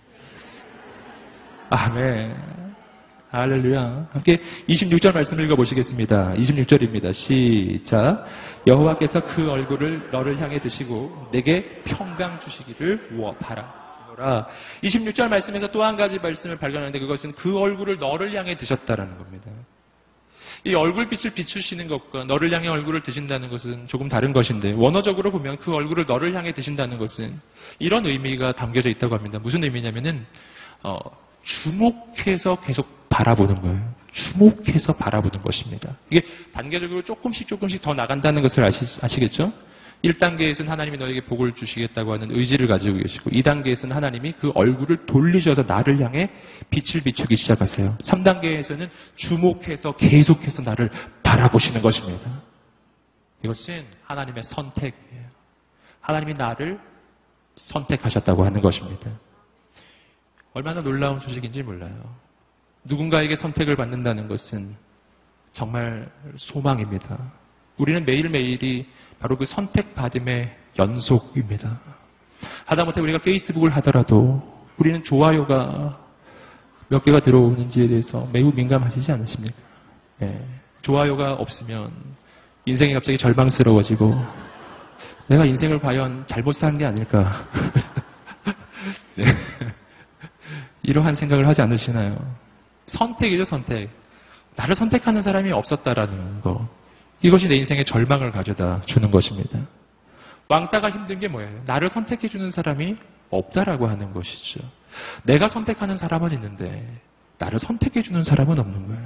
아멘. 할렐루야. 함께 이십육 절 말씀을 읽어보시겠습니다. 이십육 절입니다. 시작. 여호와께서 그 얼굴을 너를 향해 드시고 내게 평강 주시기를 바라. 이십육 절 말씀에서 또 한 가지 말씀을 발견하는데 그것은 그 얼굴을 너를 향해 드셨다라는 겁니다. 이 얼굴빛을 비추시는 것과 너를 향해 얼굴을 드신다는 것은 조금 다른 것인데 원어적으로 보면 그 얼굴을 너를 향해 드신다는 것은 이런 의미가 담겨져 있다고 합니다. 무슨 의미냐면은 어, 주목해서 계속 바라보는 거예요. 주목해서 바라보는 것입니다. 이게 단계적으로 조금씩 조금씩 더 나간다는 것을 아시, 아시겠죠? 일 단계에서는 하나님이 너에게 복을 주시겠다고 하는 의지를 가지고 계시고 이 단계에서는 하나님이 그 얼굴을 돌리셔서 나를 향해 빛을 비추기 시작하세요. 삼 단계에서는 주목해서 계속해서 나를 바라보시는 것입니다. 이것은 하나님의 선택이에요. 하나님이 나를 선택하셨다고 하는 것입니다. 얼마나 놀라운 소식인지 몰라요. 누군가에게 선택을 받는다는 것은 정말 소망입니다. 우리는 매일매일이 바로 그 선택받음의 연속입니다. 하다못해 우리가 페이스북을 하더라도 우리는 좋아요가 몇 개가 들어오는지에 대해서 매우 민감하시지 않으십니까? 네. 좋아요가 없으면 인생이 갑자기 절망스러워지고 내가 인생을 과연 잘못 산 게 아닐까? 네. 이러한 생각을 하지 않으시나요? 선택이죠, 선택. 나를 선택하는 사람이 없었다라는 거. 이것이 내 인생에 절망을 가져다 주는 것입니다. 왕따가 힘든 게 뭐예요? 나를 선택해주는 사람이 없다라고 하는 것이죠. 내가 선택하는 사람은 있는데 나를 선택해주는 사람은 없는 거예요.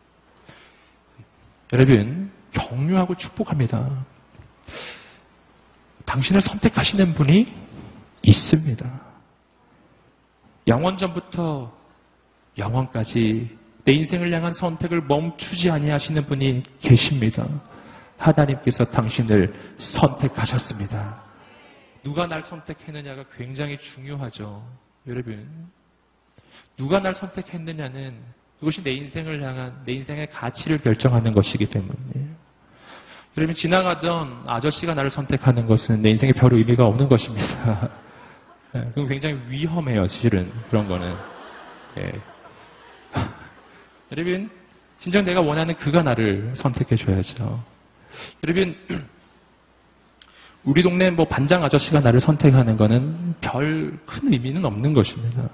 여러분, 격려하고 축복합니다. 당신을 선택하시는 분이 있습니다. 영원전부터 영원까지 내 인생을 향한 선택을 멈추지 아니하시는 분이 계십니다. 하나님께서 당신을 선택하셨습니다. 누가 날 선택했느냐가 굉장히 중요하죠. 여러분, 누가 날 선택했느냐는 그것이 내 인생을 향한 내 인생의 가치를 결정하는 것이기 때문이에요. 여러분, 지나가던 아저씨가 나를 선택하는 것은 내 인생에 별 의미가 없는 것입니다. 그건 굉장히 위험해요, 사실은. 그런 거는. 예. 여러분, 진정 내가 원하는 그가 나를 선택해줘야죠. 여러분, 우리 동네 뭐 반장 아저씨가 나를 선택하는 거는 별 큰 의미는 없는 것입니다.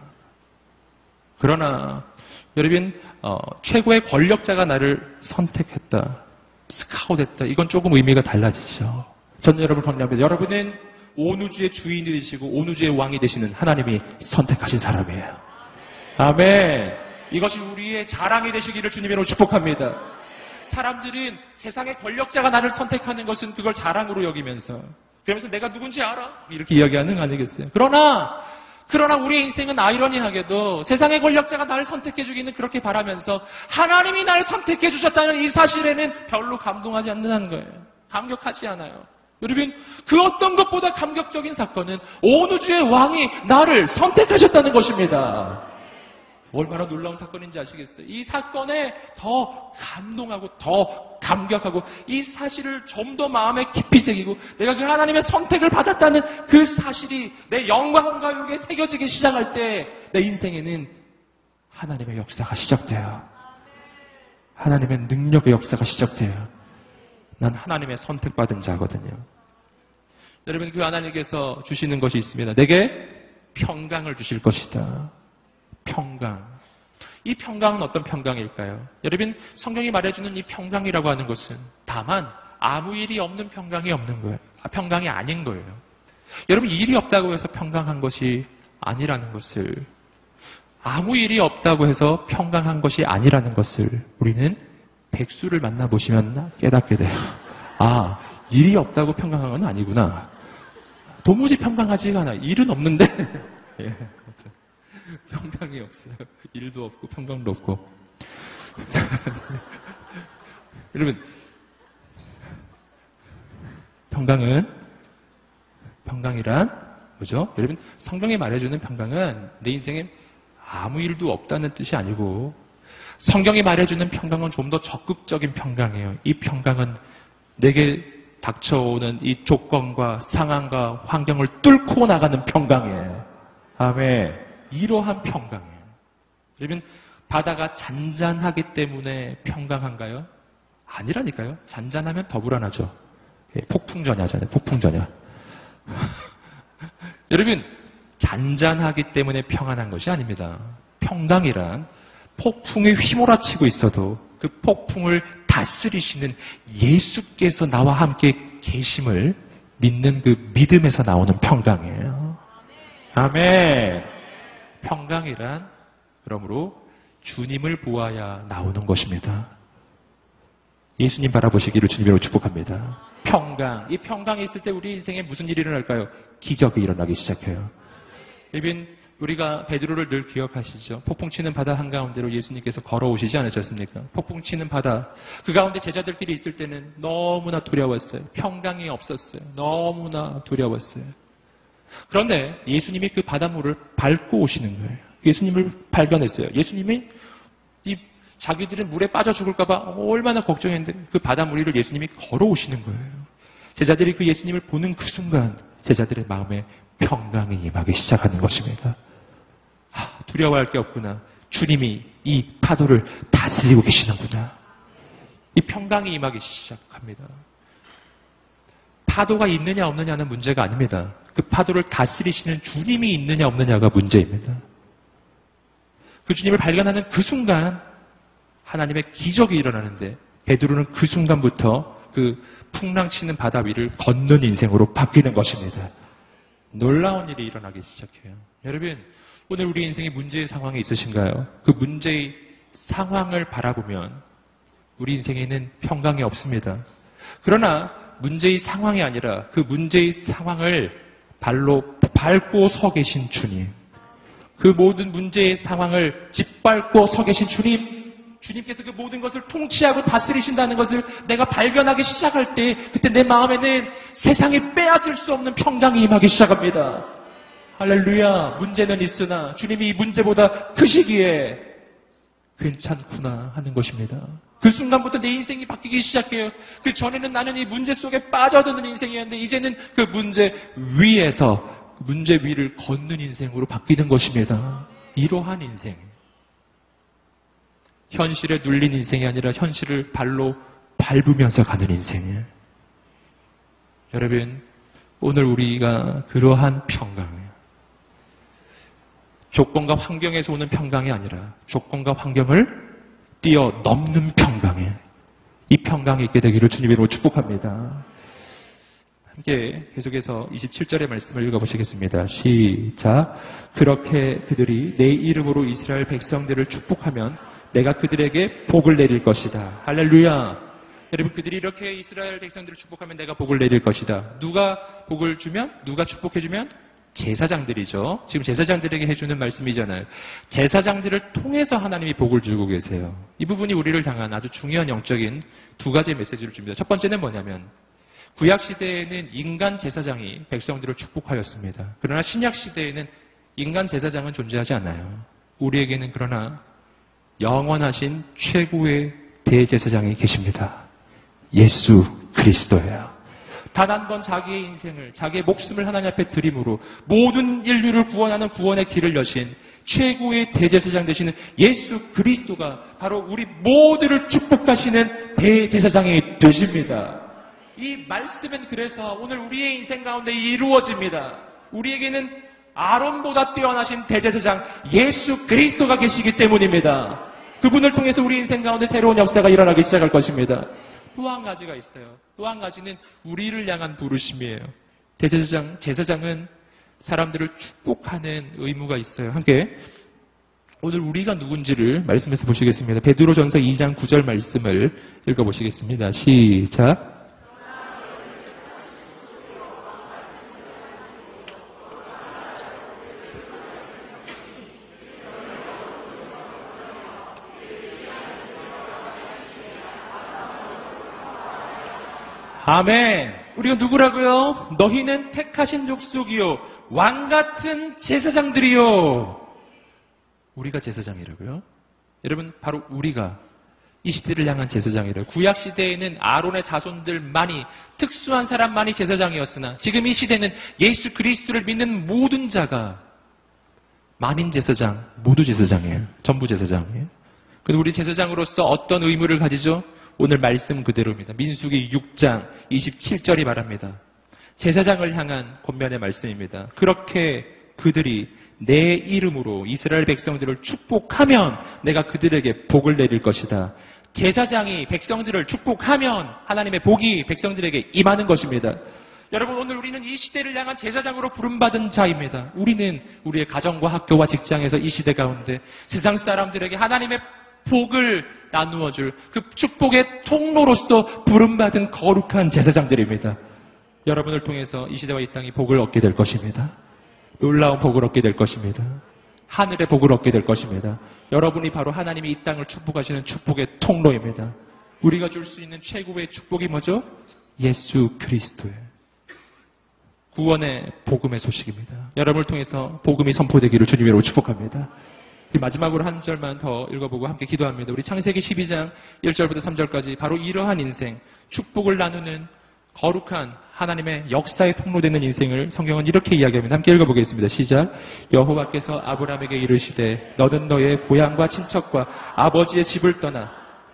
그러나, 여러분, 어, 최고의 권력자가 나를 선택했다. 스카웃했다. 이건 조금 의미가 달라지죠. 저는 여러분을 권유합니다. 여러분은 온 우주의 주인이 되시고 온 우주의 왕이 되시는 하나님이 선택하신 사람이에요. 아멘. 이것이 우리의 자랑이 되시기를 주님으로 축복합니다. 사람들은 세상의 권력자가 나를 선택하는 것은 그걸 자랑으로 여기면서 그러면서 내가 누군지 알아? 이렇게 이야기하는 거 아니겠어요? 그러나 그러나 우리의 인생은 아이러니하게도 세상의 권력자가 나를 선택해 주기는 그렇게 바라면서 하나님이 나를 선택해 주셨다는 이 사실에는 별로 감동하지 않는다는 거예요. 감격하지 않아요. 여러분, 그 어떤 것보다 감격적인 사건은 온 우주의 왕이 나를 선택하셨다는 것입니다. 얼마나 놀라운 사건인지 아시겠어요? 이 사건에 더 감동하고 더 감격하고 이 사실을 좀 더 마음에 깊이 새기고 내가 그 하나님의 선택을 받았다는 그 사실이 내 영광과 욕에 새겨지기 시작할 때 내 인생에는 하나님의 역사가 시작돼요. 하나님의 능력의 역사가 시작돼요. 난 하나님의 선택받은 자거든요. 여러분, 그 하나님께서 주시는 것이 있습니다. 내게 평강을 주실 것이다. 평강. 이 평강은 어떤 평강일까요? 여러분, 성경이 말해주는 이 평강이라고 하는 것은 다만 아무 일이 없는 평강이 없는 거예요. 아, 평강이 아닌 거예요. 여러분, 일이 없다고 해서 평강한 것이 아니라는 것을, 아무 일이 없다고 해서 평강한 것이 아니라는 것을 우리는 백수를 만나보시면 깨닫게 돼요. 아, 일이 없다고 평강한 건 아니구나. 도무지 평강하지가 않아. 일은 없는데. 예, 평강이 없어요. 일도 없고 평강도 없고. 여러분, 평강은 평강이란 뭐죠? 여러분, 성경이 말해주는 평강은 내 인생에 아무 일도 없다는 뜻이 아니고 성경이 말해주는 평강은 좀 더 적극적인 평강이에요. 이 평강은 내게 닥쳐오는 이 조건과 상황과 환경을 뚫고 나가는 평강이에요. 아멘. 이러한 평강이에요. 여러분, 바다가 잔잔하기 때문에 평강한가요? 아니라니까요. 잔잔하면 더 불안하죠. 예, 폭풍전야잖아요. 폭풍전야. 여러분, 잔잔하기 때문에 평안한 것이 아닙니다. 평강이란 폭풍이 휘몰아치고 있어도 그 폭풍을 다스리시는 예수께서 나와 함께 계심을 믿는 그 믿음에서 나오는 평강이에요. 아멘. 평강이란 그러므로 주님을 보아야 나오는 것입니다. 예수님 바라보시기를 주님으로 축복합니다. 평강. 이 평강이 있을 때 우리 인생에 무슨 일이 일어날까요? 기적이 일어나기 시작해요. 여러분, 우리가 베드로를 늘 기억하시죠? 폭풍 치는 바다 한가운데로 예수님께서 걸어오시지 않으셨습니까? 폭풍 치는 바다. 그 가운데 제자들끼리 있을 때는 너무나 두려웠어요. 평강이 없었어요. 너무나 두려웠어요. 그런데 예수님이 그 바닷물을 밟고 오시는 거예요. 예수님을 발견했어요. 예수님이 이 자기들은 물에 빠져 죽을까봐 얼마나 걱정했는데 그 바닷물 위를 예수님이 걸어오시는 거예요. 제자들이 그 예수님을 보는 그 순간 제자들의 마음에 평강이 임하기 시작하는 것입니다. 아, 두려워할 게 없구나. 주님이 이 파도를 다스리고 계시는구나. 이 평강이 임하기 시작합니다. 파도가 있느냐 없느냐는 문제가 아닙니다. 그 파도를 다스리시는 주님이 있느냐 없느냐가 문제입니다. 그 주님을 발견하는 그 순간 하나님의 기적이 일어나는데 베드로는 그 순간부터 그 풍랑치는 바다 위를 걷는 인생으로 바뀌는 것입니다. 놀라운 일이 일어나기 시작해요. 여러분, 오늘 우리 인생에 문제의 상황이 있으신가요? 그 문제의 상황을 바라보면 우리 인생에는 평강이 없습니다. 그러나 문제의 상황이 아니라 그 문제의 상황을 발로 밟고 서 계신 주님, 그 모든 문제의 상황을 짓밟고 서 계신 주님, 주님께서 그 모든 것을 통치하고 다스리신다는 것을 내가 발견하기 시작할 때 그때 내 마음에는 세상이 빼앗을 수 없는 평강이 임하기 시작합니다. 할렐루야. 문제는 있으나 주님이 이 문제보다 크시기에 괜찮구나 하는 것입니다. 그 순간부터 내 인생이 바뀌기 시작해요. 그 전에는 나는 이 문제 속에 빠져드는 인생이었는데 이제는 그 문제 위에서 문제 위를 걷는 인생으로 바뀌는 것입니다. 이러한 인생. 현실에 눌린 인생이 아니라 현실을 발로 밟으면서 가는 인생이에요. 여러분, 오늘 우리가 그러한 평강이에요. 조건과 환경에서 오는 평강이 아니라 조건과 환경을 뛰어넘는 평강이에요. 이 평강이 있게 되기를 주님으로 축복합니다. 함께 계속해서 이십칠 절의 말씀을 읽어보시겠습니다. 시작. 그렇게 그들이 내 이름으로 이스라엘 백성들을 축복하면 내가 그들에게 복을 내릴 것이다. 할렐루야. 여러분, 그들이 이렇게 이스라엘 백성들을 축복하면 내가 복을 내릴 것이다. 누가 복을 주면? 누가 축복해주면? 제사장들이죠. 지금 제사장들에게 해주는 말씀이잖아요. 제사장들을 통해서 하나님이 복을 주고 계세요. 이 부분이 우리를 향한 아주 중요한 영적인 두 가지의 메시지를 줍니다. 첫 번째는 뭐냐면 구약시대에는 인간 제사장이 백성들을 축복하였습니다. 그러나 신약시대에는 인간 제사장은 존재하지 않아요. 우리에게는 그러나 영원하신 최고의 대제사장이 계십니다. 예수 그리스도예요. 단 한 번 자기의 인생을, 자기의 목숨을 하나님 앞에 드림으로 모든 인류를 구원하는 구원의 길을 여신 최고의 대제사장 되시는 예수 그리스도가 바로 우리 모두를 축복하시는 대제사장이 되십니다. 이 말씀은 그래서 오늘 우리의 인생 가운데 이루어집니다. 우리에게는 아론보다 뛰어나신 대제사장 예수 그리스도가 계시기 때문입니다. 그분을 통해서 우리 인생 가운데 새로운 역사가 일어나기 시작할 것입니다. 또 한 가지가 있어요. 또 한 가지는 우리를 향한 부르심이에요. 대제사장, 제사장은 사람들을 축복하는 의무가 있어요. 함께 오늘 우리가 누군지를 말씀해서 보시겠습니다. 베드로전서 이 장 구 절 말씀을 읽어보시겠습니다. 시작. 아멘. 우리가 누구라고요? 너희는 택하신 족속이요 왕같은 제사장들이요. 우리가 제사장이라고요? 여러분, 바로 우리가 이 시대를 향한 제사장이래요. 구약 시대에는 아론의 자손들만이, 특수한 사람만이 제사장이었으나 지금 이 시대는 예수 그리스도를 믿는 모든 자가 만인 제사장, 모두 제사장이에요. 전부 제사장이에요. 그런데 우리 제사장으로서 어떤 의무를 가지죠? 오늘 말씀 그대로입니다. 민수기 육 장 이십칠 절이 말합니다. 제사장을 향한 권면의 말씀입니다. 그렇게 그들이 내 이름으로 이스라엘 백성들을 축복하면 내가 그들에게 복을 내릴 것이다. 제사장이 백성들을 축복하면 하나님의 복이 백성들에게 임하는 것입니다. 여러분, 오늘 우리는 이 시대를 향한 제사장으로 부름받은 자입니다. 우리는 우리의 가정과 학교와 직장에서 이 시대 가운데 세상 사람들에게 하나님의 복을 나누어 줄 그 축복의 통로로서 부름받은 거룩한 제사장들입니다. 여러분을 통해서 이 시대와 이 땅이 복을 얻게 될 것입니다. 놀라운 복을 얻게 될 것입니다. 하늘의 복을 얻게 될 것입니다. 여러분이 바로 하나님이 이 땅을 축복하시는 축복의 통로입니다. 우리가 줄 수 있는 최고의 축복이 뭐죠? 예수 그리스도의 구원의 복음의 소식입니다. 여러분을 통해서 복음이 선포되기를 주님으로 축복합니다. 마지막으로 한 절만 더 읽어보고 함께 기도합니다. 우리 창세기 십이 장 일 절부터 삼 절까지 바로 이러한 인생, 축복을 나누는 거룩한 하나님의 역사의 통로되는 인생을 성경은 이렇게 이야기합니다. 함께 읽어보겠습니다. 시작. 여호와께서 아브라함에게 이르시되 너는 너의 고향과 친척과 아버지의 집을 떠나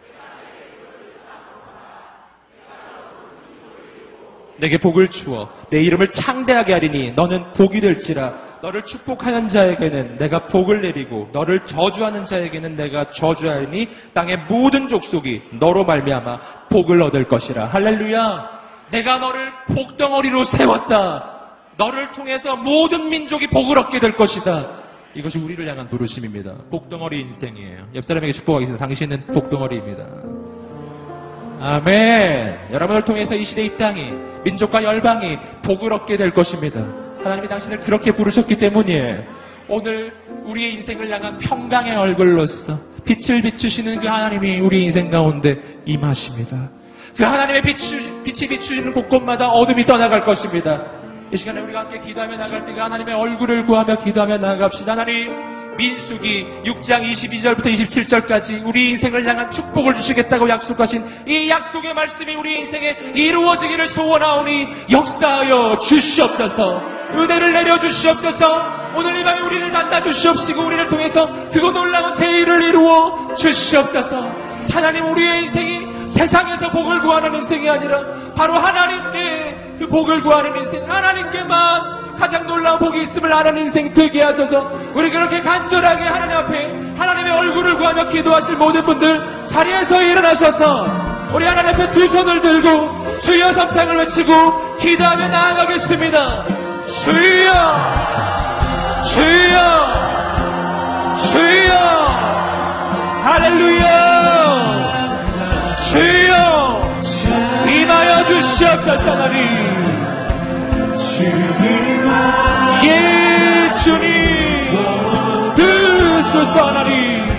내게 복을 주어 내 이름을 창대하게 하리니 너는 복이 될지라. 너를 축복하는 자에게는 내가 복을 내리고 너를 저주하는 자에게는 내가 저주하리니 땅의 모든 족속이 너로 말미암아 복을 얻을 것이라. 할렐루야. 내가 너를 복덩어리로 세웠다. 너를 통해서 모든 민족이 복을 얻게 될 것이다. 이것이 우리를 향한 부르심입니다. 복덩어리 인생이에요. 옆 사람에게 축복하겠습니다. 당신은 복덩어리입니다. 아멘. 여러분을 통해서 이 시대 이 땅이 민족과 열방이 복을 얻게 될 것입니다. 하나님이 당신을 그렇게 부르셨기 때문이에요. 오늘 우리의 인생을 향한 평강의 얼굴로서 빛을 비추시는 그 하나님이 우리 인생 가운데 임하십니다. 그 하나님의 빛이, 빛이 비추시는 곳곳마다 어둠이 떠나갈 것입니다. 이 시간에 우리가 함께 기도하며 나갈 때 그 하나님의 얼굴을 구하며 기도하며 나아갑시다. 하나님, 민수기 육 장 이십이 절부터 이십칠 절까지 우리 인생을 향한 축복을 주시겠다고 약속하신 이 약속의 말씀이 우리 인생에 이루어지기를 소원하오니 역사하여 주시옵소서. 은혜를 내려주시옵소서. 오늘 이 밤에 우리를 만나주시옵시고 우리를 통해서 그거 놀라운 새 일을 이루어 주시옵소서. 하나님, 우리의 인생이 세상에서 복을 구하는 인생이 아니라 바로 하나님께 그 복을 구하는 인생, 하나님께만 가장 놀라운 복이 있음을 아는 인생 되게 하소서. 우리 그렇게 간절하게 하나님 앞에 하나님의 얼굴을 구하며 기도하실 모든 분들 자리에서 일어나셔서 우리 하나님 앞에 두 손을 들고 주여 삼창을 외치고 기도하며 나아가겠습니다. 주여, 주여, 주여, 할렐루야. 주여 임하여 주시옵소서. 하나님, 예 주님, 주소서. 하나님,